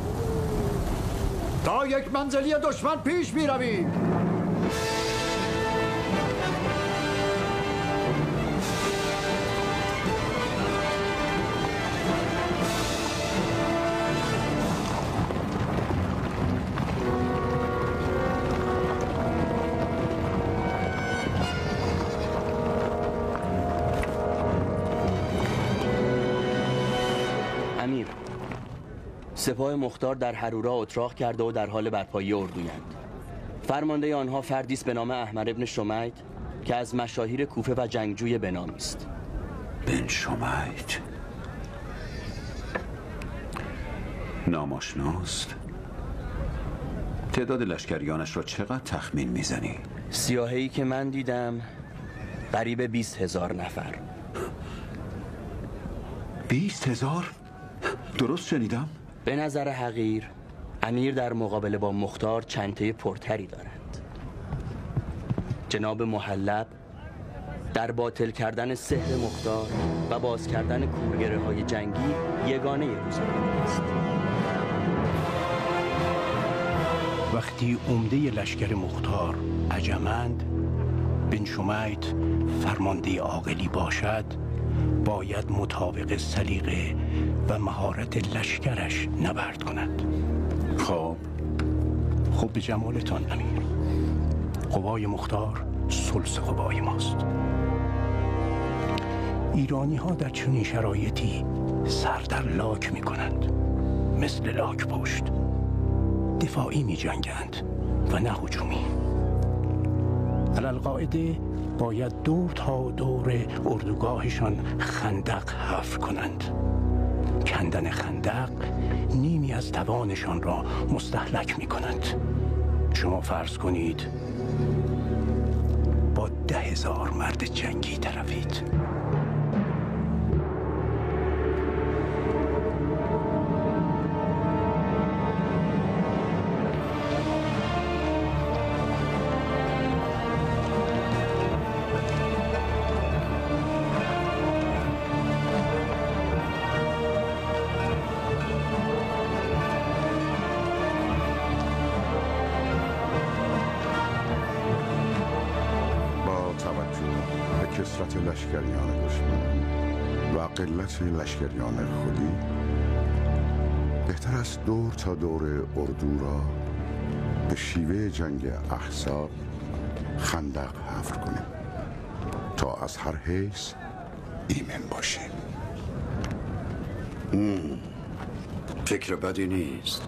تا یک منزلی دشمن پیش می رویم. سپاه مختار در حرورا اتراق کرده و در حال برپایی اردویند. فرمانده آنها فردی است به نام احمد ابن شمید که از مشاهیر کوفه و جنگجوی بنامی است. بن شمید ناماشناست؟ تعداد لشکریانش را چقدر تخمین میزنی؟ سیاهی که من دیدم قریب بیست هزار نفر. بیست هزار؟ درست شنیدم؟ به نظر حقیر امیر در مقابله با مختار چنته پرتری دارد. جناب محلب در باطل کردن سحر مختار و باز کردن کورگره های جنگی یگانه روزگار است. وقتی عمده لشکر مختار عجمند، بن شمید فرمانده عاقلی باشد، باید مطابق سلیقه و مهارت لشکرش نبرد کند. خب خب به جمالتان امیر، قوای مختار ثلث قوای ماست. ایرانی ها در چنین شرایطی سر در لاک می کنند، مثل لاک پشت دفاعی می جنگند و نه هجومی. علالقاعده باید دور تا دور اردوگاهشان خندق حفر کنند. کندن خندق نیمی از توانشان را مستهلک می کند. شما فرض کنید با ده هزار مرد جنگی طرفید. کثرت لشکریان دشمن و قلت لشکریان خودی بهتر است دور تا دور اردو را به شیوه جنگ احزاب خندق حفر کنیم تا از هر حیث ایمن باشیم. فکر بدی نیست.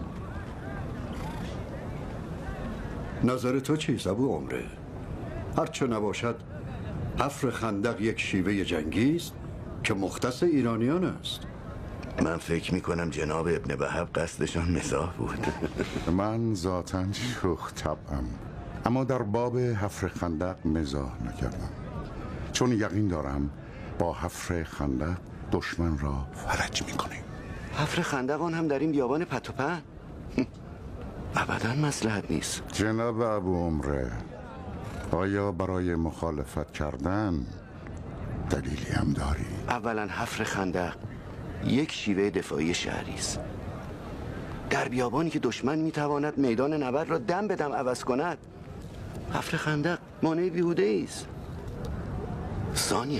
نظر تو چیست ابو عمره؟ هرچه نباشد حفر خندق یک شیوه جنگی است که مختص ایرانیان است. من فکر میکنم جناب ابن وهب قصدشان مزاح بود. من ذاتاً شوخ طبعم، اما در باب حفر خندق مزاح نکردم، چون یقین دارم با حفر خندق دشمن را فرج میکنیم. حفر خندق آن هم در این بیابان پت و پهن ابداً مصلحت نیست. جناب ابو عمره، آیا برای مخالفت کردن دلیلی هم داری؟ اولا حفر خندق یک شیوه دفاعی شهری است. در بیابانی که دشمن میتواند میدان نبرد را دم به دم عوض کند، حفر خندق مانع بیهوده است. ثانیاً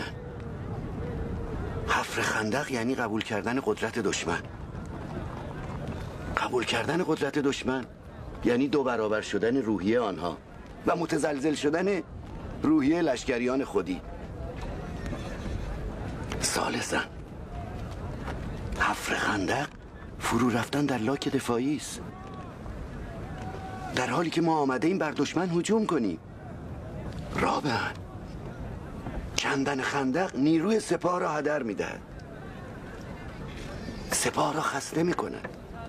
حفر خندق یعنی قبول کردن قدرت دشمن. قبول کردن قدرت دشمن یعنی دو برابر شدن روحیه آنها و متزلزل شدن روحیه لشکریان خودی. ثالثاً حفر خندق فرو رفتن در لاک دفاعی است، در حالی که ما آمده ایم بر دشمن هجوم کنیم. رابعاً کندن خندق نیروی سپاه را هدر می‌دهد، سپاه را خسته می‌کند.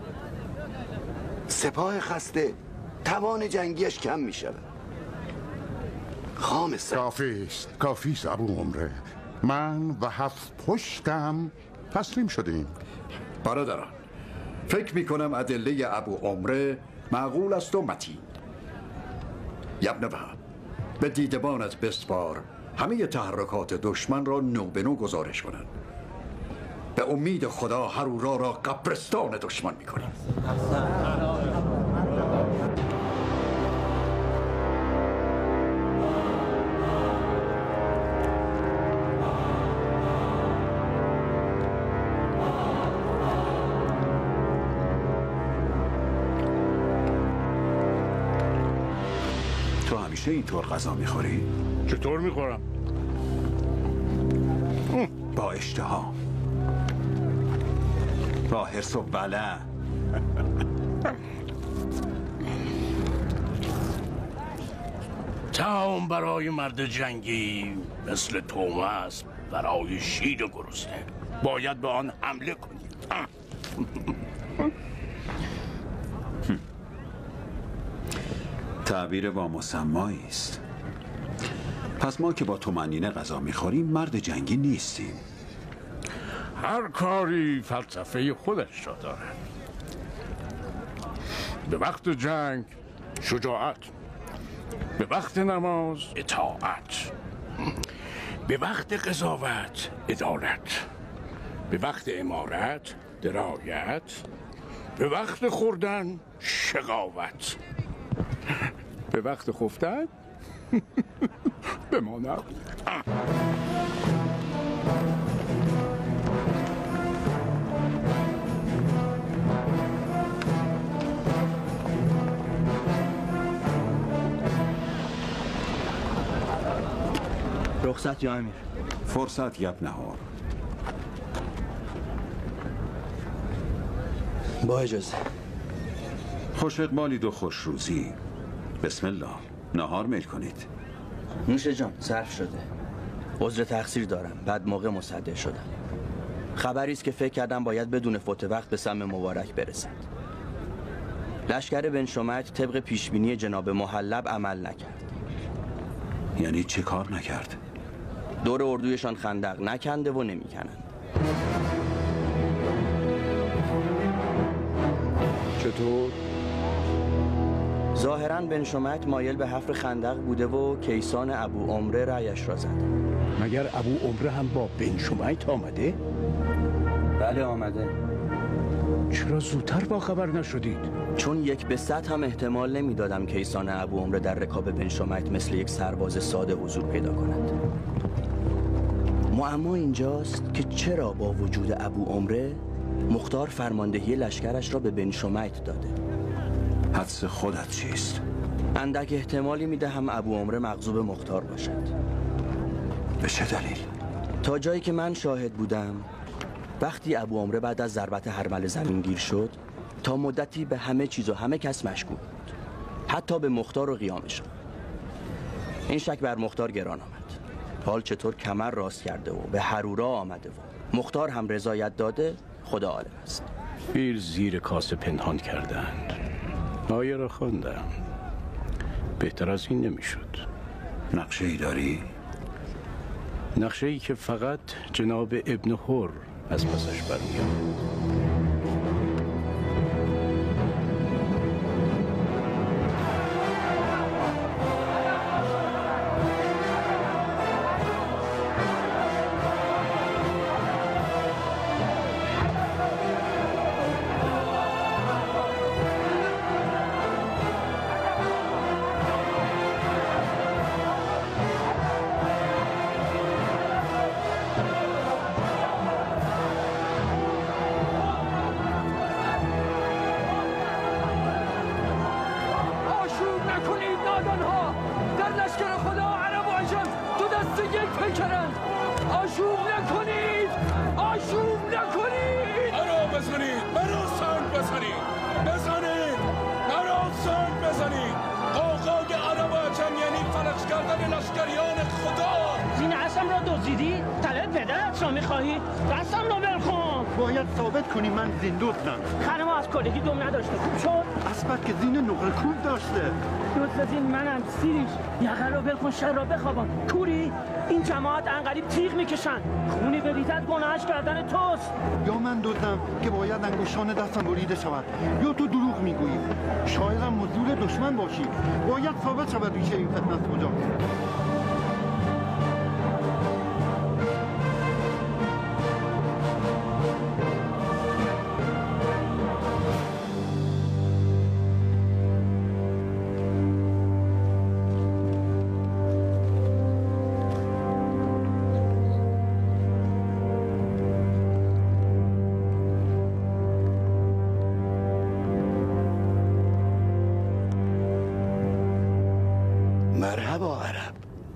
سپاه خسته توان جنگیش کم می‌شود. خامسا کافی است، کافی است ابو عمره. من و هفت پشتم تسلیم شدیم. برادران، فکر می کنم ادله ابو عمره معقول است و متین. یبن وهب، به دیدبانت بسپار همه تحرکات دشمن را نو به نو گزارش کنند. به امید خدا هرورا را قبرستان دشمن می کنیم. تو همیشه اینطور غذا میخوری؟ چطور میخورم؟ با اشتها، با حرص و ولع. تعام برای مرد جنگی مثل توماس برای شیر و گرسنه باید به آن حمله کنید. تعبیر با مسمایی است. پس ما که با تومنینه غذا میخوریم مرد جنگی نیستیم. هر کاری فلسفه خودش را دارد. به وقت جنگ شجاعت، به وقت نماز اطاعت، به وقت قضاوت عدالت، به وقت امارت درایت، به وقت خوردن شقاوت، به وقت خفتن بمانم. رخصت یا امیر؟ فرصت یب نهار. با اجازه. خوش اقبالید و خوش روزی. بسم الله. نهار میل کنید. نوش جان، صرف شده. عذر تقصیر دارم، بعد موقع مصدع شدم. خبری است که فکر کردم باید بدون فوت وقت به سم مبارک برسد. لشکر بن شمعت طبق پیشبینی جناب محلب عمل نکرد. یعنی چه کار نکرد؟ دور اردویشان خندق نکنده و نمیکنند. چطور؟ ظاهراً بن شمعت مایل به حفر خندق بوده و کیسان ابو عمره رأیش را زد. مگر ابو عمره هم با بن شمعت آمده؟ بله آمده. چرا زودتر با خبر نشدید؟ چون یک به صد هم احتمال نمیدادم کیسان ابو عمره در رکاب بن شمعت مثل یک سرباز ساده حضور پیدا کند. معما اینجاست که چرا با وجود ابو عمره مختار فرماندهی لشکرش را به بن شمعت داده. حدس خودت چیست؟ اندک احتمالی میدهم ابو عمره مغضوب مختار باشد. به چه دلیل؟ تا جایی که من شاهد بودم، وقتی ابو عمره بعد از ضربت هرمله زمین گیر شد، تا مدتی به همه چیز و همه کس مشکوک بود، حتی به مختار و قیامشان. این شک بر مختار گران آمد. حال چطور کمر راست کرده و به هرورا آمده و مختار هم رضایت داده، خدا عالم است. پیر زیر کاسه پنهان کردند. آیه را خواندم. بهتر از این نمیشد. نقشه ای داری؟ نقشه ای که فقط جناب ابن حر از پسش برمیاد. طلب پدرت را میخواهی؟ دستم رو بلکن. باید ثابت کنی من زندوتم. خر ما از کلگی دم نداشته. خوب شد؟ اسبت که زین نقل کوب داشته. دوست زین منم سیریش. یقه رو بلکن، شر را بخوابان. کوری؟ این جماعت انقریب تیغ میکشن. خونی بریزد گناهش کردن توست. یا من دزدم که باید انگشتان دستم بریده شود، یا تو دروغ میگویی. شایدم مزدور دشمن باشی. باید ثابت شود ریشه این فتنه کجاست. مرحبا عرب.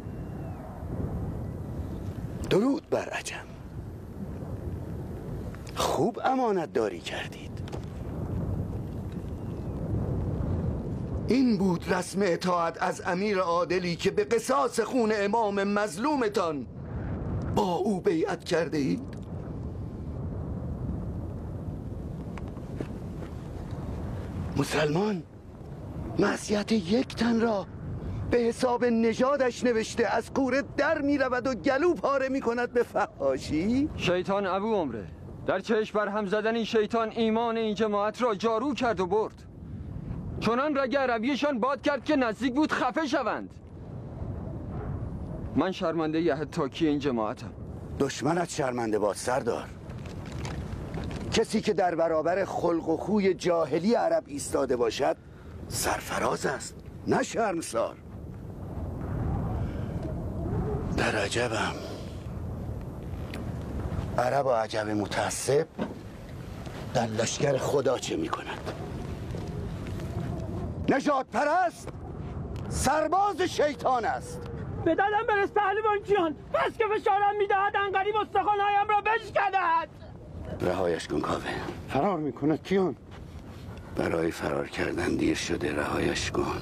درود بر عجم. خوب امانت داری کردید. این بود رسم اطاعت از امیر عادلی که به قصاص خون امام مظلومتان با او بیعت کرده اید؟ مسلمان معصیت یک تن را به حساب نژادش نوشته از کوره در می رود و گلو پاره می کند به فحاشی؟ شیطان ابو عمره در چشم بر هم زدن این شیطان ایمان این جماعت را جارو کرد و برد. چنان رگ عربیشان باد کرد که نزدیک بود خفه شوند. من شرمنده ی حتاکی این جماعتم. دشمنت شرمنده باد سردار. کسی که در برابر خلق و خوی جاهلی عرب ایستاده باشد سرفراز است، نه شرمسار. در عجبم. عرب و عجب متعصب در لشکر خدا چه می کند؟ نجات پرست سرباز شیطان است. به دادم برس پهلوان کیان، بس که فشارم میدهد انقریب استخوانهایم را بشکند. رهایش کن کاوه. فرار میکند کیان. برای فرار کردن دیر شده، رهایش کن.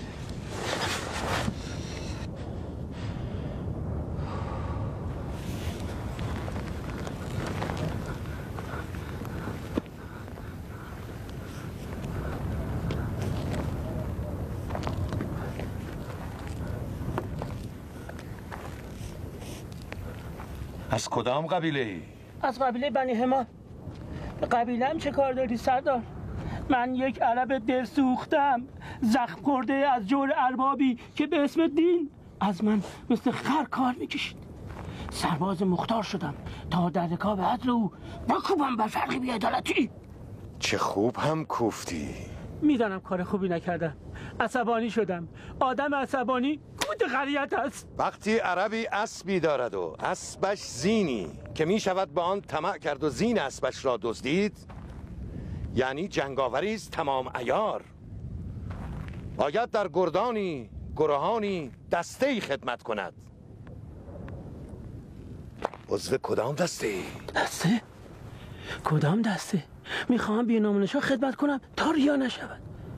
از کدام قبیله ای؟ از قبیله بنی حمار. به قبیله هم چه کار داری سردار؟ من یک عرب دل سوختم، زخم خورده از جور اربابی که به اسم دین از من مثل خر کار میکشید. سرباز مختار شدم تا در رکاب عدل او بکوبم بر فرقی بی‌عدالتی. چه خوب هم کوفتی. میدانم کار خوبی نکردم، عصبانی شدم. آدم عصبانی گود خریت است. وقتی عربی اسبی دارد و اسبش زینی که می شود به آن طمع کرد و زین اسبش را دزدید، یعنی جنگاوری است تمام عیار. باید در گردانی گروهانی دسته‌ای خدمت کند. عضو کدام دسته ای؟ دسته؟ کدام دسته؟ میخواهم بی نام و نشان خدمت کنم تا ریا نشود.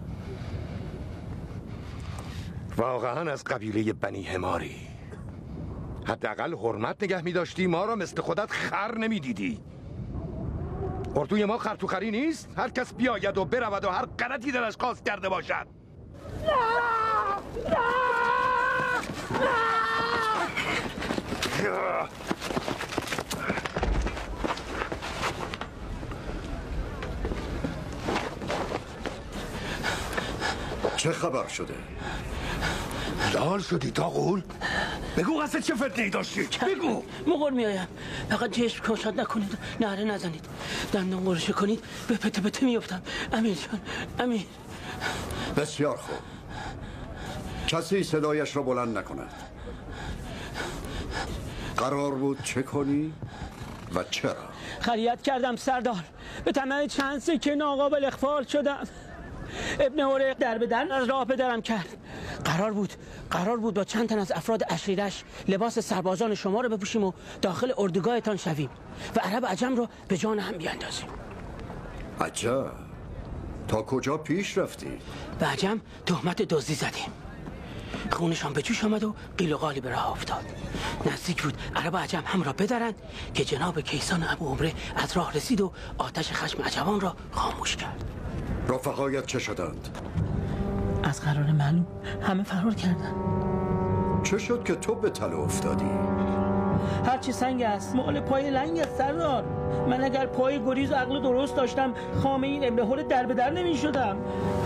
واقعا از قبیله بنی حماری. حداقل حرمت نگه می داشتی، ما را مثل خودت خر نمی دیدی. اردوی ما خرطوخری نیست؟ هر کس بیاید و برود و هر غلطی دلش خواست کرده باشد. چه خبر شده؟ لال شدی تاغول؟ بگو قصد چه فتنه‌ای داشتی؟ بگو. مغول میایم، فقط چشم کشاد نکنید، نعره نزنید. دندان قرشه کنید به پته پته میافتم. امیر جان، امیر. بسیار خوب. کسی صدایش را بلند نکند. قرار بود چه کنی و چرا؟ خریت کردم سردار، به طمع چند سکه ناقابل اخفال شدم. ابن هریق در به در از راه پدرم کرد. قرار بود قرار بود با چند تن از افراد عشیرش لباس سربازان شما رو بپوشیم و داخل اردوگاهتان شویم و عرب عجم رو به جان هم بیاندازیم. عجب، تا کجا پیش رفتی؟ به عجم تهمت دزدی زدیم. خونشان به جوش آمد و قیل و قالی به راه افتاد. نزدیک بود عرب و عجم هم را بدرند که جناب کیسان ابو عمره از راه رسید و آتش خشم عجمان را خاموش کرد. رفقایت چه شدند؟ از قرار معلوم همه فرار کردند. چه شد که تو به تله افتادی؟ هرچی سنگ است مال پای لنگ است سردار. من اگر پای گریز و عقل درست داشتم خامه این ابن هول در به در نمی شدم.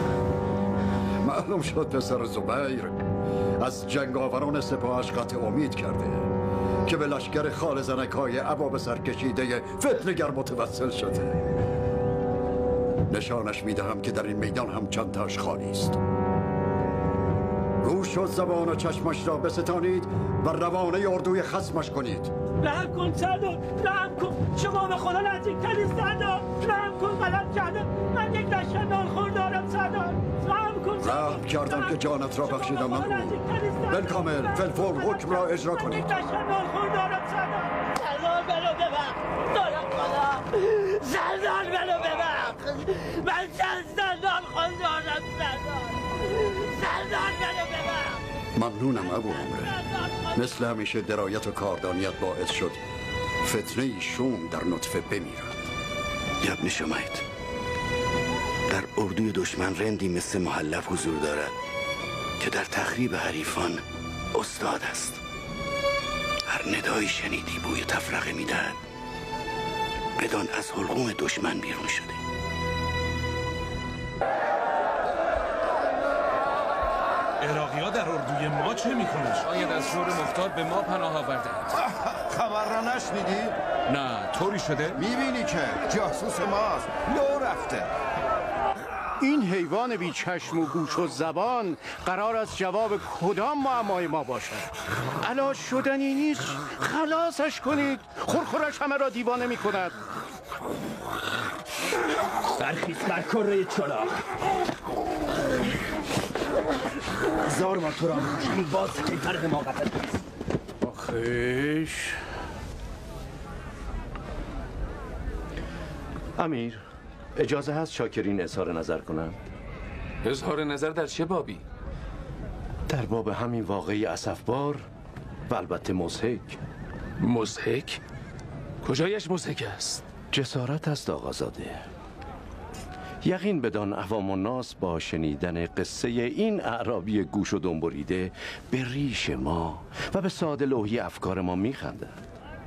معلوم شد پسر زبیر از جنگاوران سپاهش قطع امید کرده که به لشکر خال زنکای عبا به سر کشیده فتنگر متوسل شده. نشانش میدهم که در این میدان هم چند تاش خالی است. گوش و زبان و چشمش را بستانید و روانه اردوی خصمش کنید. رحم کن سردار، رحم کن. شما به خدا نزدیکترین سردار. رحم کن، غلط کردم. من یک لشکر نالخور دارم سردار. رحم کن سردار. رحم کردم که جانت را بخشیدم. من او بالکامل فلفور حکم را اجرا کنید. من یک لشکر نالخور دارم سردار. سردار منو ببخش. دارم خدا. سردار منو ببخش. من چند سردار خود دارم سردار. سردار منو ببخش. ممنونم ابو عمره. مثل همیشه درایت و کاردانیت باعث شد فتنه شوم در نطفه بمیرد. ابن شمایت، در اردوی دشمن رندی مثل محلب حضور دارد که در تخریب حریفان استاد است. هر ندایی شنیدی بوی تفرقه میدهد، بدان از حلقوم دشمن بیرون شده. عراقی ها در اردوی ما چه میکنن؟ شاید از شور مختار به ما پناه آوردند. خبر را نشنیدی؟ نه، طوری شده؟ میبینی که جاسوس ماست، لو رفته. این حیوان بی چشم و گوش و زبان قرار است جواب کدام معمای ما باشد؟ علاج شدنی نیست، خلاصش کنید. خورخورش همه را دیوانه می کند. برخیز بر کره چلاق. زار ما تو را بکشم، این باز سکیتر حماقتت نیست. آخیش امیر، اجازه هست شاکرین اظهار نظر کنم؟ اظهار نظر در چه بابی؟ در باب همین واقعی اسفبار و البته مضحک. مضحک؟ کجایش مضحک است؟ جسارت است آقازاده. یقین بدان عوام الناس با شنیدن قصه این اعرابی گوش و دم بریده به ریش ما و به ساده لوحی افکار ما میخندند.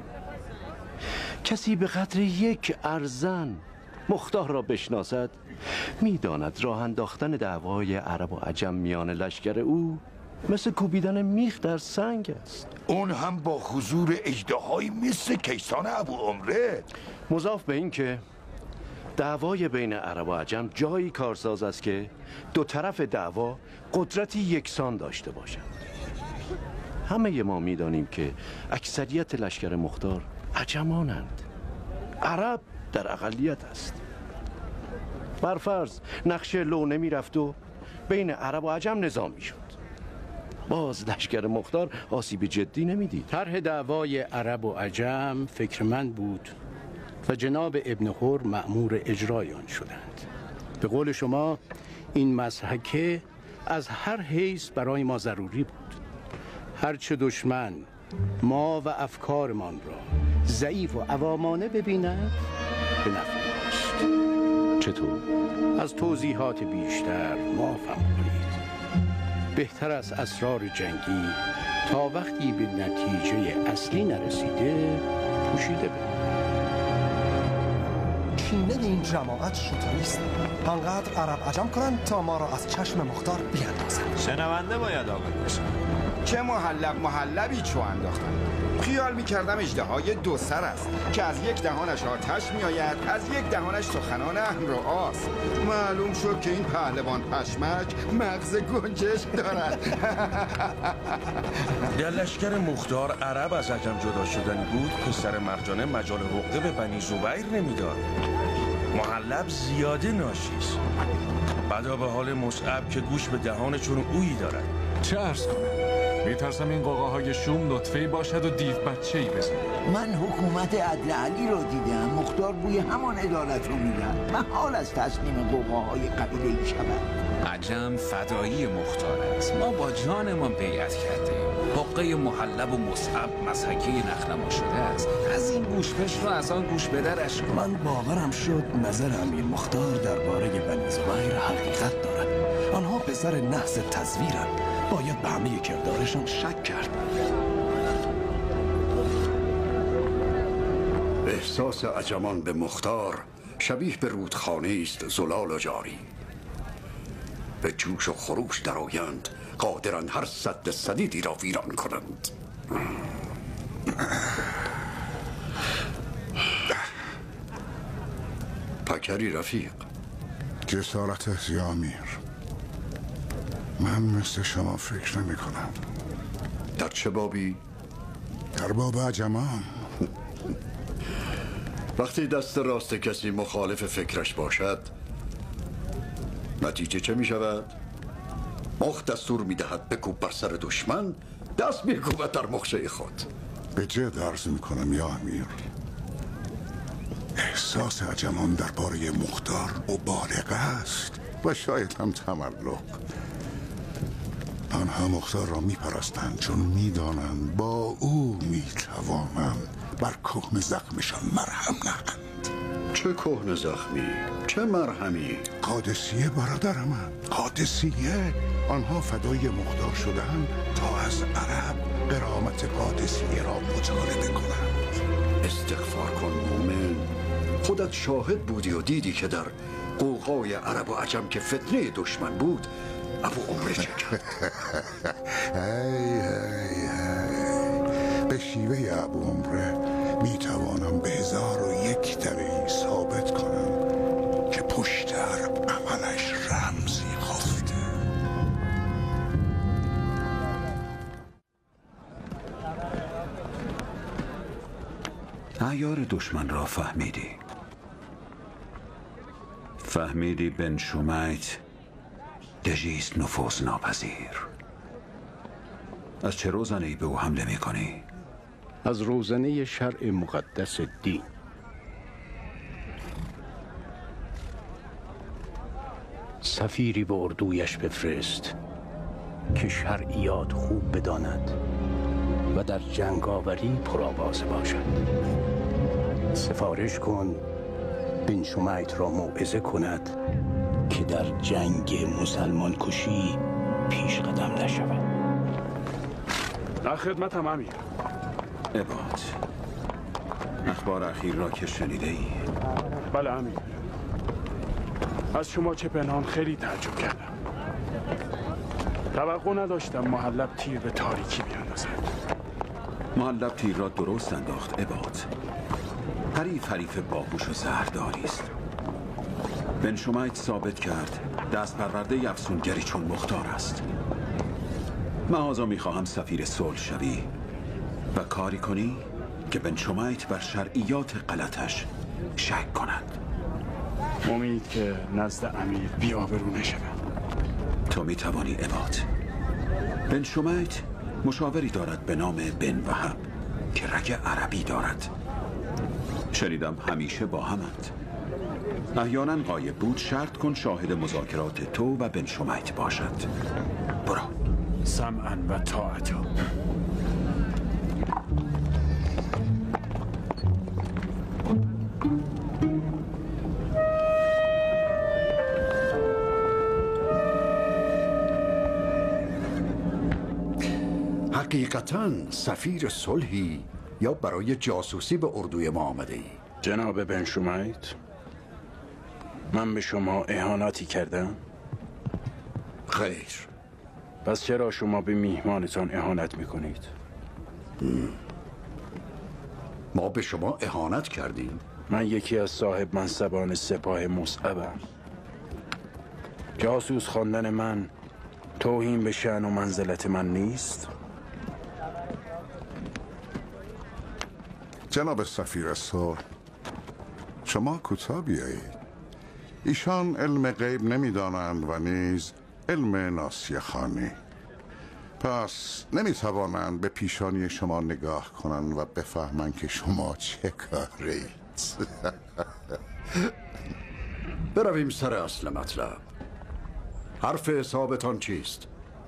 کسی به قدر یک ارزن مختار را بشناسد میداند راه انداختن دعوای عرب و عجم میان لشکر او مثل کوبیدن میخ در سنگ است. اون هم با حضور اژدهایی مثل کیسان ابو عمره. مضاف به این که دعوای بین عرب و عجم جایی کارساز است که دو طرف دعوا قدرتی یکسان داشته باشند. همه ما میدانیم که اکثریت لشکر مختار عجمانند. عرب در اقلیت است. برفرض نقشه لو نمی رفت و بین عرب و عجم نظام می شد، باز لشکر مختار آسیب جدی نمیدید. طرح دعوای عرب و عجم فکرمند بود و جناب ابن هور مأمور اجرای آن شدند. به قول شما این مضحکه از هر حیث برای ما ضروری بود. هرچه دشمن ما و افکارمان را ضعیف و عوامانه ببیند به نفع ماست. چطور؟ از توضیحات بیشتر معافم کنید. بهتر از اسرار جنگی تا وقتی به نتیجه اصلی نرسیده پوشیده بماند. کینه این جماعت شوتایی است. انقدر عرب عجم کنند تا ما را از چشم مختار بیاندازند. شنونده باید عاقل باشه. چه محلب محلبی چو انداختن. خیال میکردم اژدهای دو سر است که از یک دهانش آتش میآید، از یک دهانش سخنان اهم را آس. معلوم شد که این پهلوان پشمک مغز گنجش دارد. در لشکر مختار عرب از عجم جدا شدنی بود، پسر مرجانه مجال حقه به بنی زبیر نمیداد. محلب زیاده ناشیست. بدا به حال مصعب که گوش به دهان چون اویی دارد. چه عرض کنم؟ میترسم این قاقاهای شوم نطفه‌ای باشد و دیو بچه‌ای بزنه. من حکومت عدل علی را دیدم. مختار بوی همان عدالت رو میدن. محال از تصمیم قوقاهای قبیله‌ای شود. عجم فدایی مختار است. ما با جانمان بیعت کردیم. حقه محلب و مصعب مسحکی نخنما شده است. از این گوشپش را از آن گوش بدرش کن. من باورم شد نظر امیر مختار درباره بنی زبیر حقیقت دارد. آنها پسر نحس تزویرند. باید به همه کردارشان شک کرد. احساس عجمان به مختار شبیه به رودخانه است زلال و جاری. به جوش و خروش درآیند، قادرند هر سد سدیدی را ویران کنند. پکری رفیق. جسارت یا امیر، من مثل شما فکر نمی کنم. در چه بابی؟ در باب عجمان. وقتی دست راست کسی مخالف فکرش باشد نتیجه چه می شود؟ مخ دستور می دهد بکوب بر سر دشمن، دست می کوبد در مخشه خود. به جد عرض می کنم یا امیر، احساس عجمان درباره مختار مبالغه است و شاید هم تملق. آنها مختار را می پرستند چون می دانند با او می توانند بر کهن زخمشان مرهم نهند. چه کهن زخمی؟ چه مرهمی؟ قادسیه برادر من، قادسیه. آنها فدای مختار شدند تا از عرب قرامت قادسیه را مطالبه کنند. استغفار کن مومن. خودت شاهد بودی و دیدی که در قوقای عرب و عجم که فتنه دشمن بود ابو عمره چه کرد. هی هی هی به شیوه ابو عمره می توانم به هزار و یک طریق ثابت کنم که پشت هر عملش رمزی خفته. عیار دشمن را فهمیدی. فهمیدی بن شمیت دژیست نفوذ ناپذیر. از چه روزنه‌ای به او حمله می‌کنی؟ از روزنه شرع مقدس دین. سفیری به اردویش بفرست که شرعیات خوب بداند و در جنگاوری پرآوازه باشد. سفارش کن بن شمیت را موعظه کند که در جنگ مسلمان کشی پیش قدم نشود. در خدمتم امیر. عباد، اخبار اخیر را که شنیده ای؟ بله امیر، از شما چه پنهان خیلی تعجب کردم. توقع نداشتم محلب تیر به تاریکی بیاندازد. محلب تیر را درست انداخت عباد. حریف حریف باهوش و زهرداری است. بن شمیت ثابت کرد دست پرورده افسونگری چون مختار است. معاذا میخواهم سفیر صلح شوی و کاری کنی که بن شمیت بر شرعیات غلطش شک کند. امید که نزد امیر بی‌آبرو نشود. تو میتوانی عباد. بن شمیت مشاوری دارد به نام بن وهب که رگ عربی دارد. شنیدم همیشه با همند. احیانا غایب بود. شرط کن شاهد مذاکرات تو و بن شمیت باشد. برو. سمعا و طاعتا. حقیقتاً سفیر صلحی یا برای جاسوسی به اردوی ما آمده ای؟ جناب بن شمیت، من به شما اهانتی کردم؟ خیر. پس چرا شما به میهمانتان اهانت میکنید؟ ما به شما اهانت کردیم؟ من یکی از صاحب منصبان سپاه مصعبم. جاسوس خواندن من توهین به شأن و منزلت من نیست؟ جناب سفیر صلح، شما کوتاه بیایید. ایشان علم غیب نمیدانند و نیز علم ناسیه خوانی. پس نمیتوانند به پیشانی شما نگاه کنند و بفهمند که شما چه کارید. برویم سر اصل مطلب. حرف حسابتان چیست؟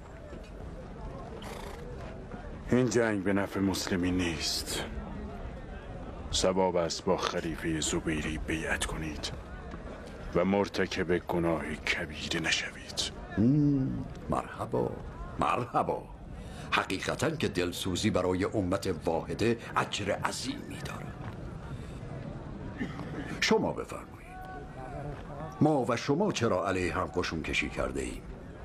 این جنگ به نفع مسلمین نیست. سباب است با خلیفه زبیری بیعت کنید و مرتکب گناه کبیره نشوید. مرحبا مرحبا. حقیقتا که دلسوزی برای امت واحده اجر عظیمی دارد. شما بفرمایید، ما و شما چرا علیه هم قشون کشی کرده ایم؟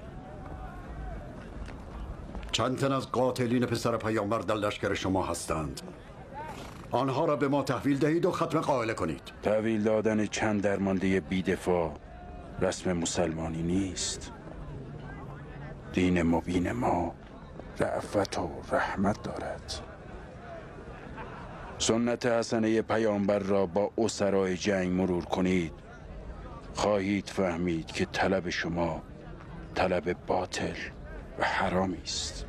چند تن از قاتلین پسر پیامبر در لشکر شما هستند؟ آنها را به ما تحویل دهید و ختم قائله کنید. تحویل دادن چند درمانده بیدفاع رسم مسلمانی نیست. دین مبین ما رأفت و رحمت دارد. سنت حسنه پیامبر را با اسرای جنگ مرور کنید، خواهید فهمید که طلب شما طلب باطل و حرامی است.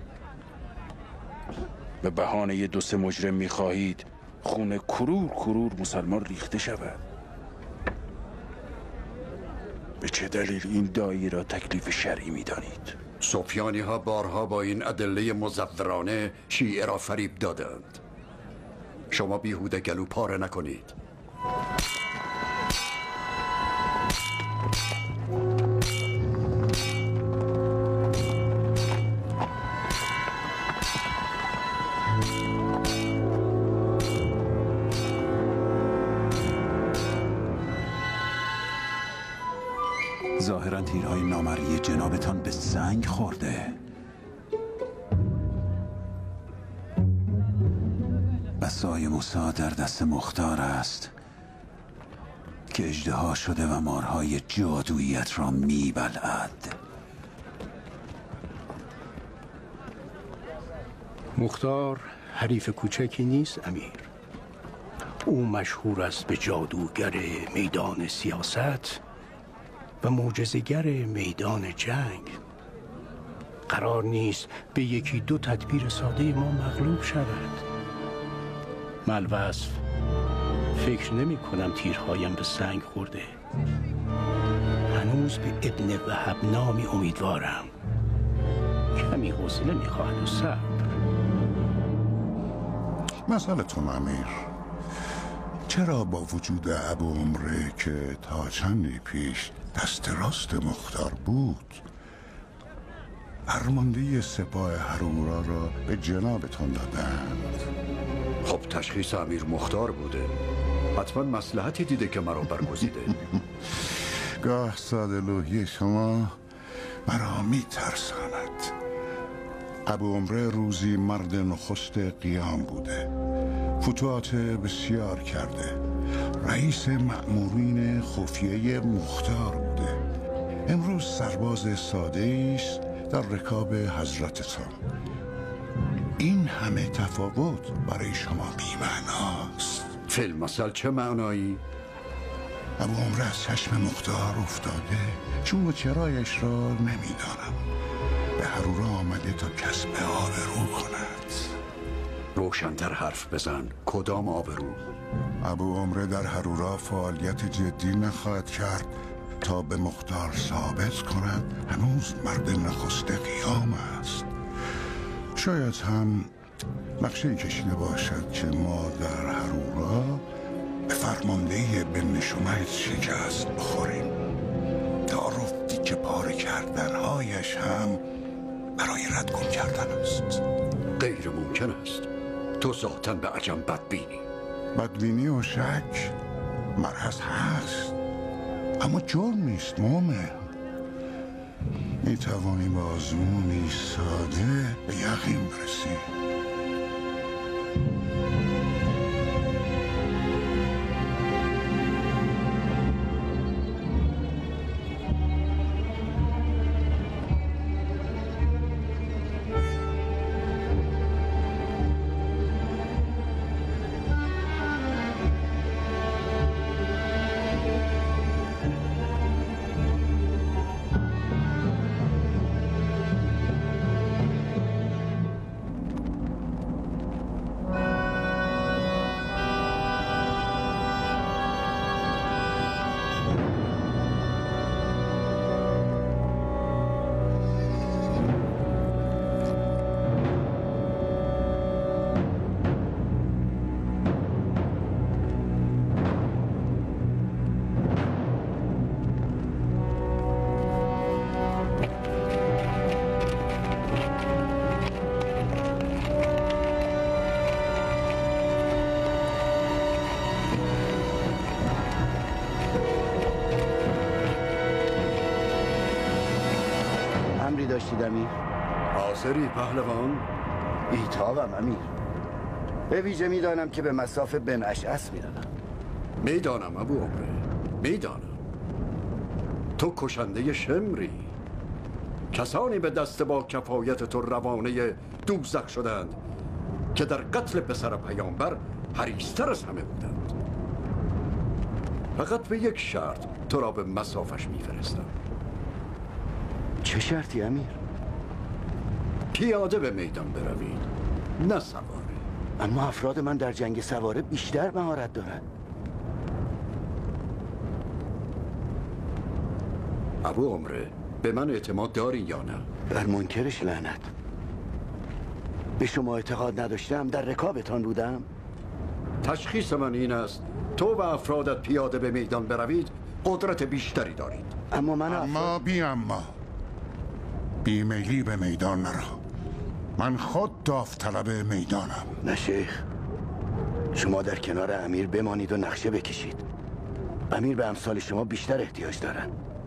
به بهانه دو سه مجرم می‌خواهید خون کرور کرور مسلمان ریخته شود. به چه دلیل این داعی را تکلیف شرعی می‌دانید؟ سفیانی ها بارها با این ادله مزورانه شیعه را فریب دادند. شما بیهوده گلو پاره نکنید. ظاهرا تیرهای نامرئی جنابتان به سنگ خورده. بسای موسی در دست مختار است که اژدها شده و مارهای جادوییت را میبلعد. مختار حریف کوچکی نیست امیر. او مشهور است به جادوگر میدان سیاست و معجزه‌گر میدان جنگ. قرار نیست به یکی دو تدبیر ساده ما مغلوب شود. ملوصف فکر نمی کنم تیرهایم به سنگ خورده. هنوز به ابن وهب نامی امیدوارم. کمی حوصله می خواهد و صبر. مسئلتون امیر، چرا با وجود ابو عمره که تا چندی پیش دست راست مختار بود، فرمانده سپاه هرورا را به جنابتان دادند؟ خب تشخیص امیر مختار بوده. حتما مصلحتی دیده که مرا برگزیده. گاه ساده لوحی شما مرا می ترساند. ابو عمره روزی مرد نخست قیام بوده، فتوحات بسیار کرده، رئیس مأمورین خفیه مختار بوده. امروز سرباز ساده است در رکاب حضرتتان. این همه تفاوت برای شما بی‌معناست. فیلم مثل چه معنایی؟ ابو عمره از چشم مختار افتاده، چون و چرایش را نمیدانم. به هرورا آمده تا کسب آبرو کند. روشن‌تر حرف بزن. کدام آبرو؟ ابو عمره در هرورا فعالیت جدی نخواهد کرد تا به مختار ثابت کند هنوز مرد نخست قیام است. شاید هم نقشه کشیده باشد که ما در هرورا به فرمانده بن شمیت شکست بخوریم. تعارف که پاره کردنهایش هم برای ردگم کردن است. غیر ممکن است. تو ذاتاً به عجم بدبینی. بدبینی و شک مرض هست، اما جرم نیست مومن. می توانی با آزمونی ساده به یقین برسی. داشتید امیر؟ حاضری پهلوان؟ ایتابم امیر. به ویژه میدانم که به مصاف بن اشعث میروم. میدانم ابو عمره، میدانم تو کشنده شمری. کسانی به دست با کفایت تو روانه دوزخ شدند که در قتل پسر پیامبر حریص‌تر از همه بودند. فقط به یک شرط تو را به مصافش میفرستم. چه شرطی امیر؟ پیاده به میدان بروید، نه سواره. اما افراد من در جنگ سواره بیشتر مهارت دارند. ابو عمره، به من اعتماد داری یا نه؟ بر منکرش لعنت. به شما اعتقاد نداشتم، در رکابتان بودم. تشخیص من این است تو و افرادت پیاده به میدان بروید قدرت بیشتری دارید. اما من اما بی اما بیمیلی به میدان نرو. من خود داوطلب میدانم. نه شیخ، شما در کنار امیر بمانید و نقشه بکشید. امیر به امثال شما بیشتر احتیاج دارن.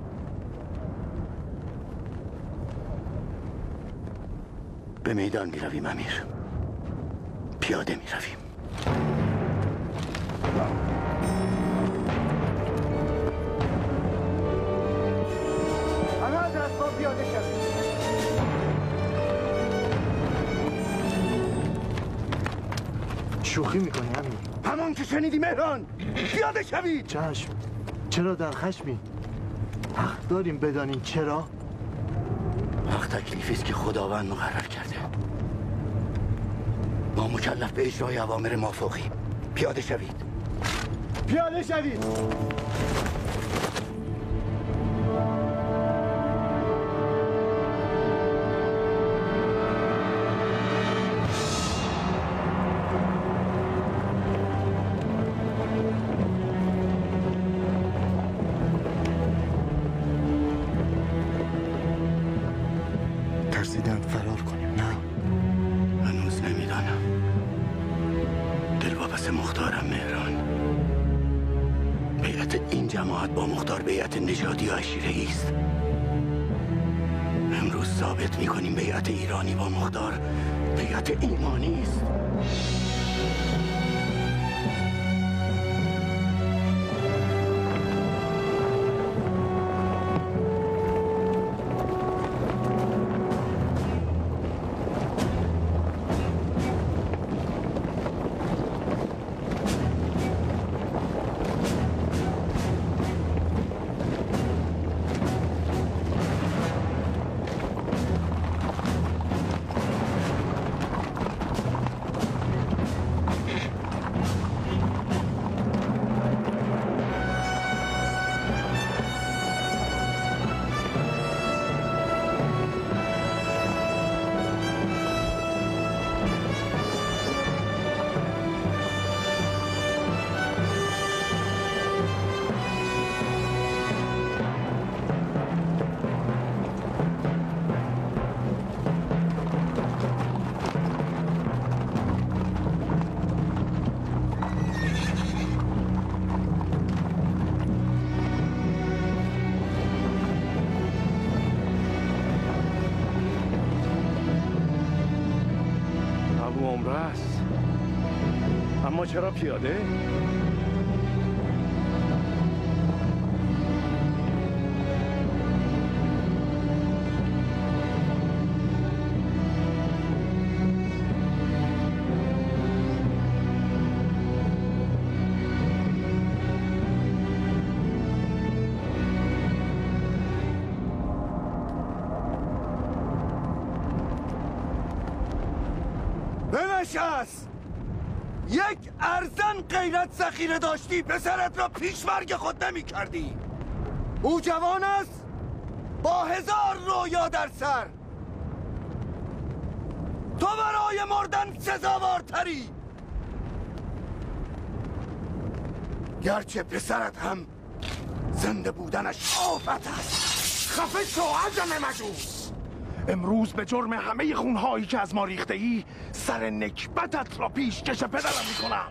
به میدان می رویم امیر. پیاده می رویم. همه دست با پیاده شوید. شوخی میکنی امیر؟ همون که شنیدی مهران. پیاده شوید. چشم. چرا در خشمی؟ حق داریم بدانیم چرا؟ حق تکلیفی است که خداوند مقرر کرده. ما مکلف به اجرای اوامر مافوقیم. پیاده شوید. پیاده شوید. ترسیدم فرار کنیم. نه، هنوز نمیدانم. دلواپس مختارم مهران. بیعت این جماعت با مختار بیعت نژادی و عشیره‌ای است. امروز ثابت میکنیم بیعت ایرانی با مختار بیعت ایمانی است. اما چرا پیاده؟ بنشست. یک ارزن غیرت ذخیره داشتی پسرت را پیشمرگ خود نمی کردی. او جوان است با هزار رویا در سر. تو برای مردن سزاوارتری. گرچه پسرت هم زنده بودنش آفت است. خفه شو عجم مجوس. امروز به جرم همه خونهایی که از ما ریخته ای سر نکبتت را پیشکش پدرم میکنم.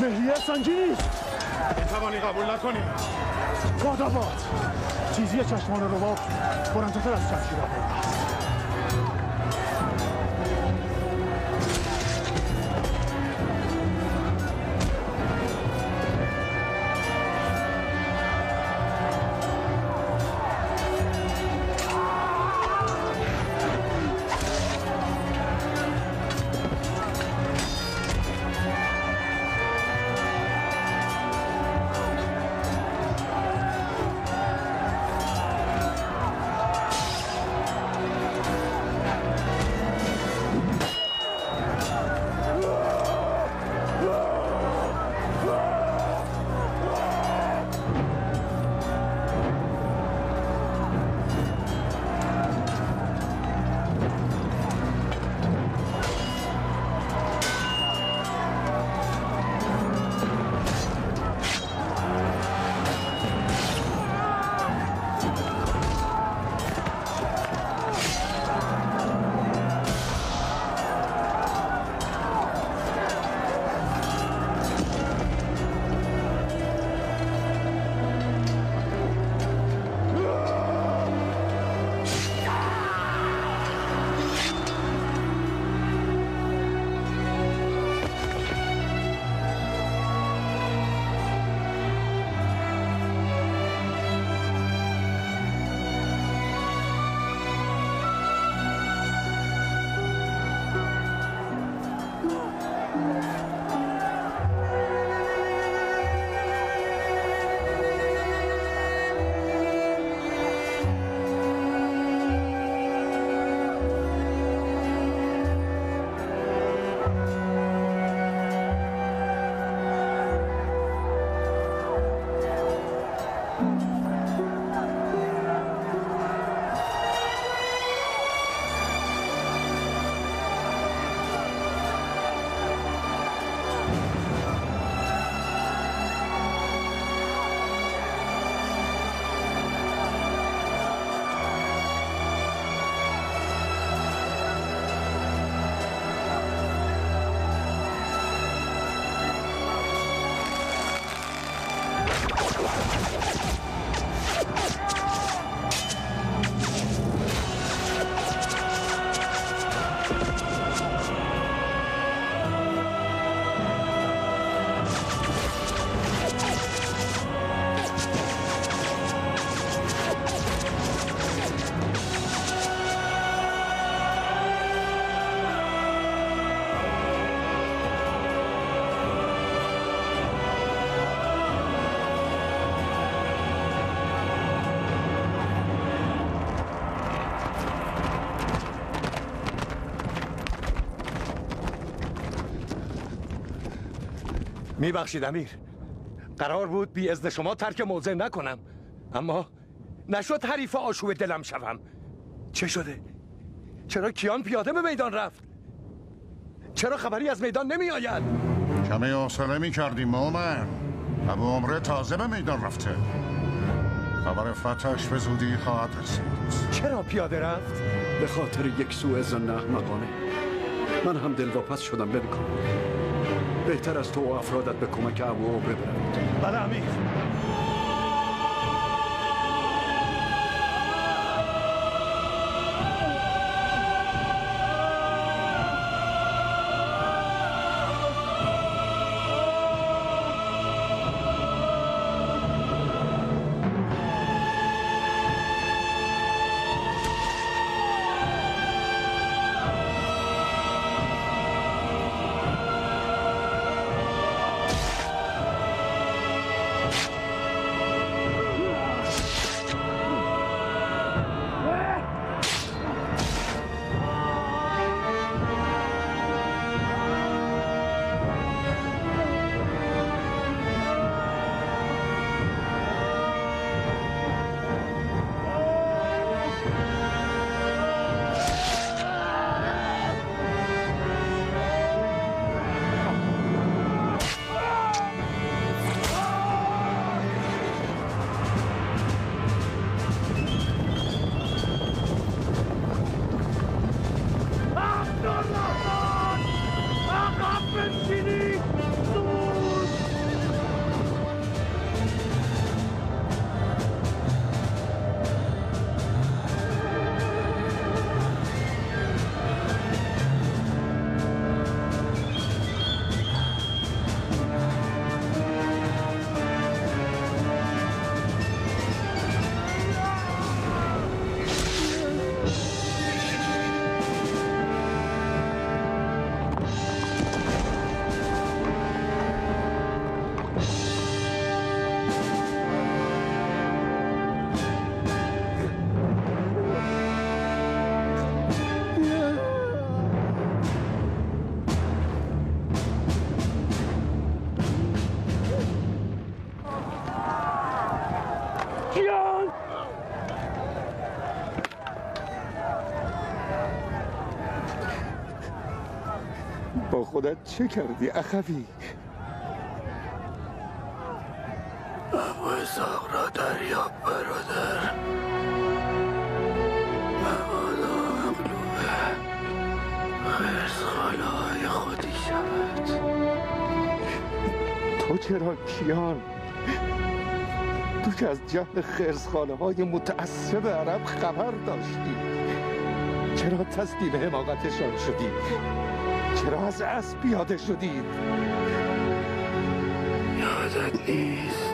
مهریه سنگی نیست. میتوانی قبول نکنی. باداباد تیزی چشمان رباب برندتر از چشمی را بود. میبخشید امیر، قرار بود بی اذن شما ترک موضع نکنم، اما نشد حریف آشوب دلم شوم. چه شده؟ چرا کیان پیاده به میدان رفت؟ چرا خبری از میدان نمی آید؟ کمی حوصله می کردیم مومن. ابو عمره تازه به میدان رفته. خبر فتحش به زودی خواهد رسید. چرا پیاده رفت؟ به خاطر یک سوء ظن احمقانه. من هم دلواپس شدم ببینم. بهتر از تو و افرادت به کمک ابو عمره بروید. بله امیر. با خودت چه کردی اخوی؟ ابو اسحاق را دریاب برادر، مبادا مغلوب خرسخاله های خودی شود. تو چرا کیان؟ تو که از جهل خرسخاله های متعصب عرب خبر داشتی، چرا تسلیم حماقتشان شدی؟ چرا از اسب پیاده شدی؟ یادت نیست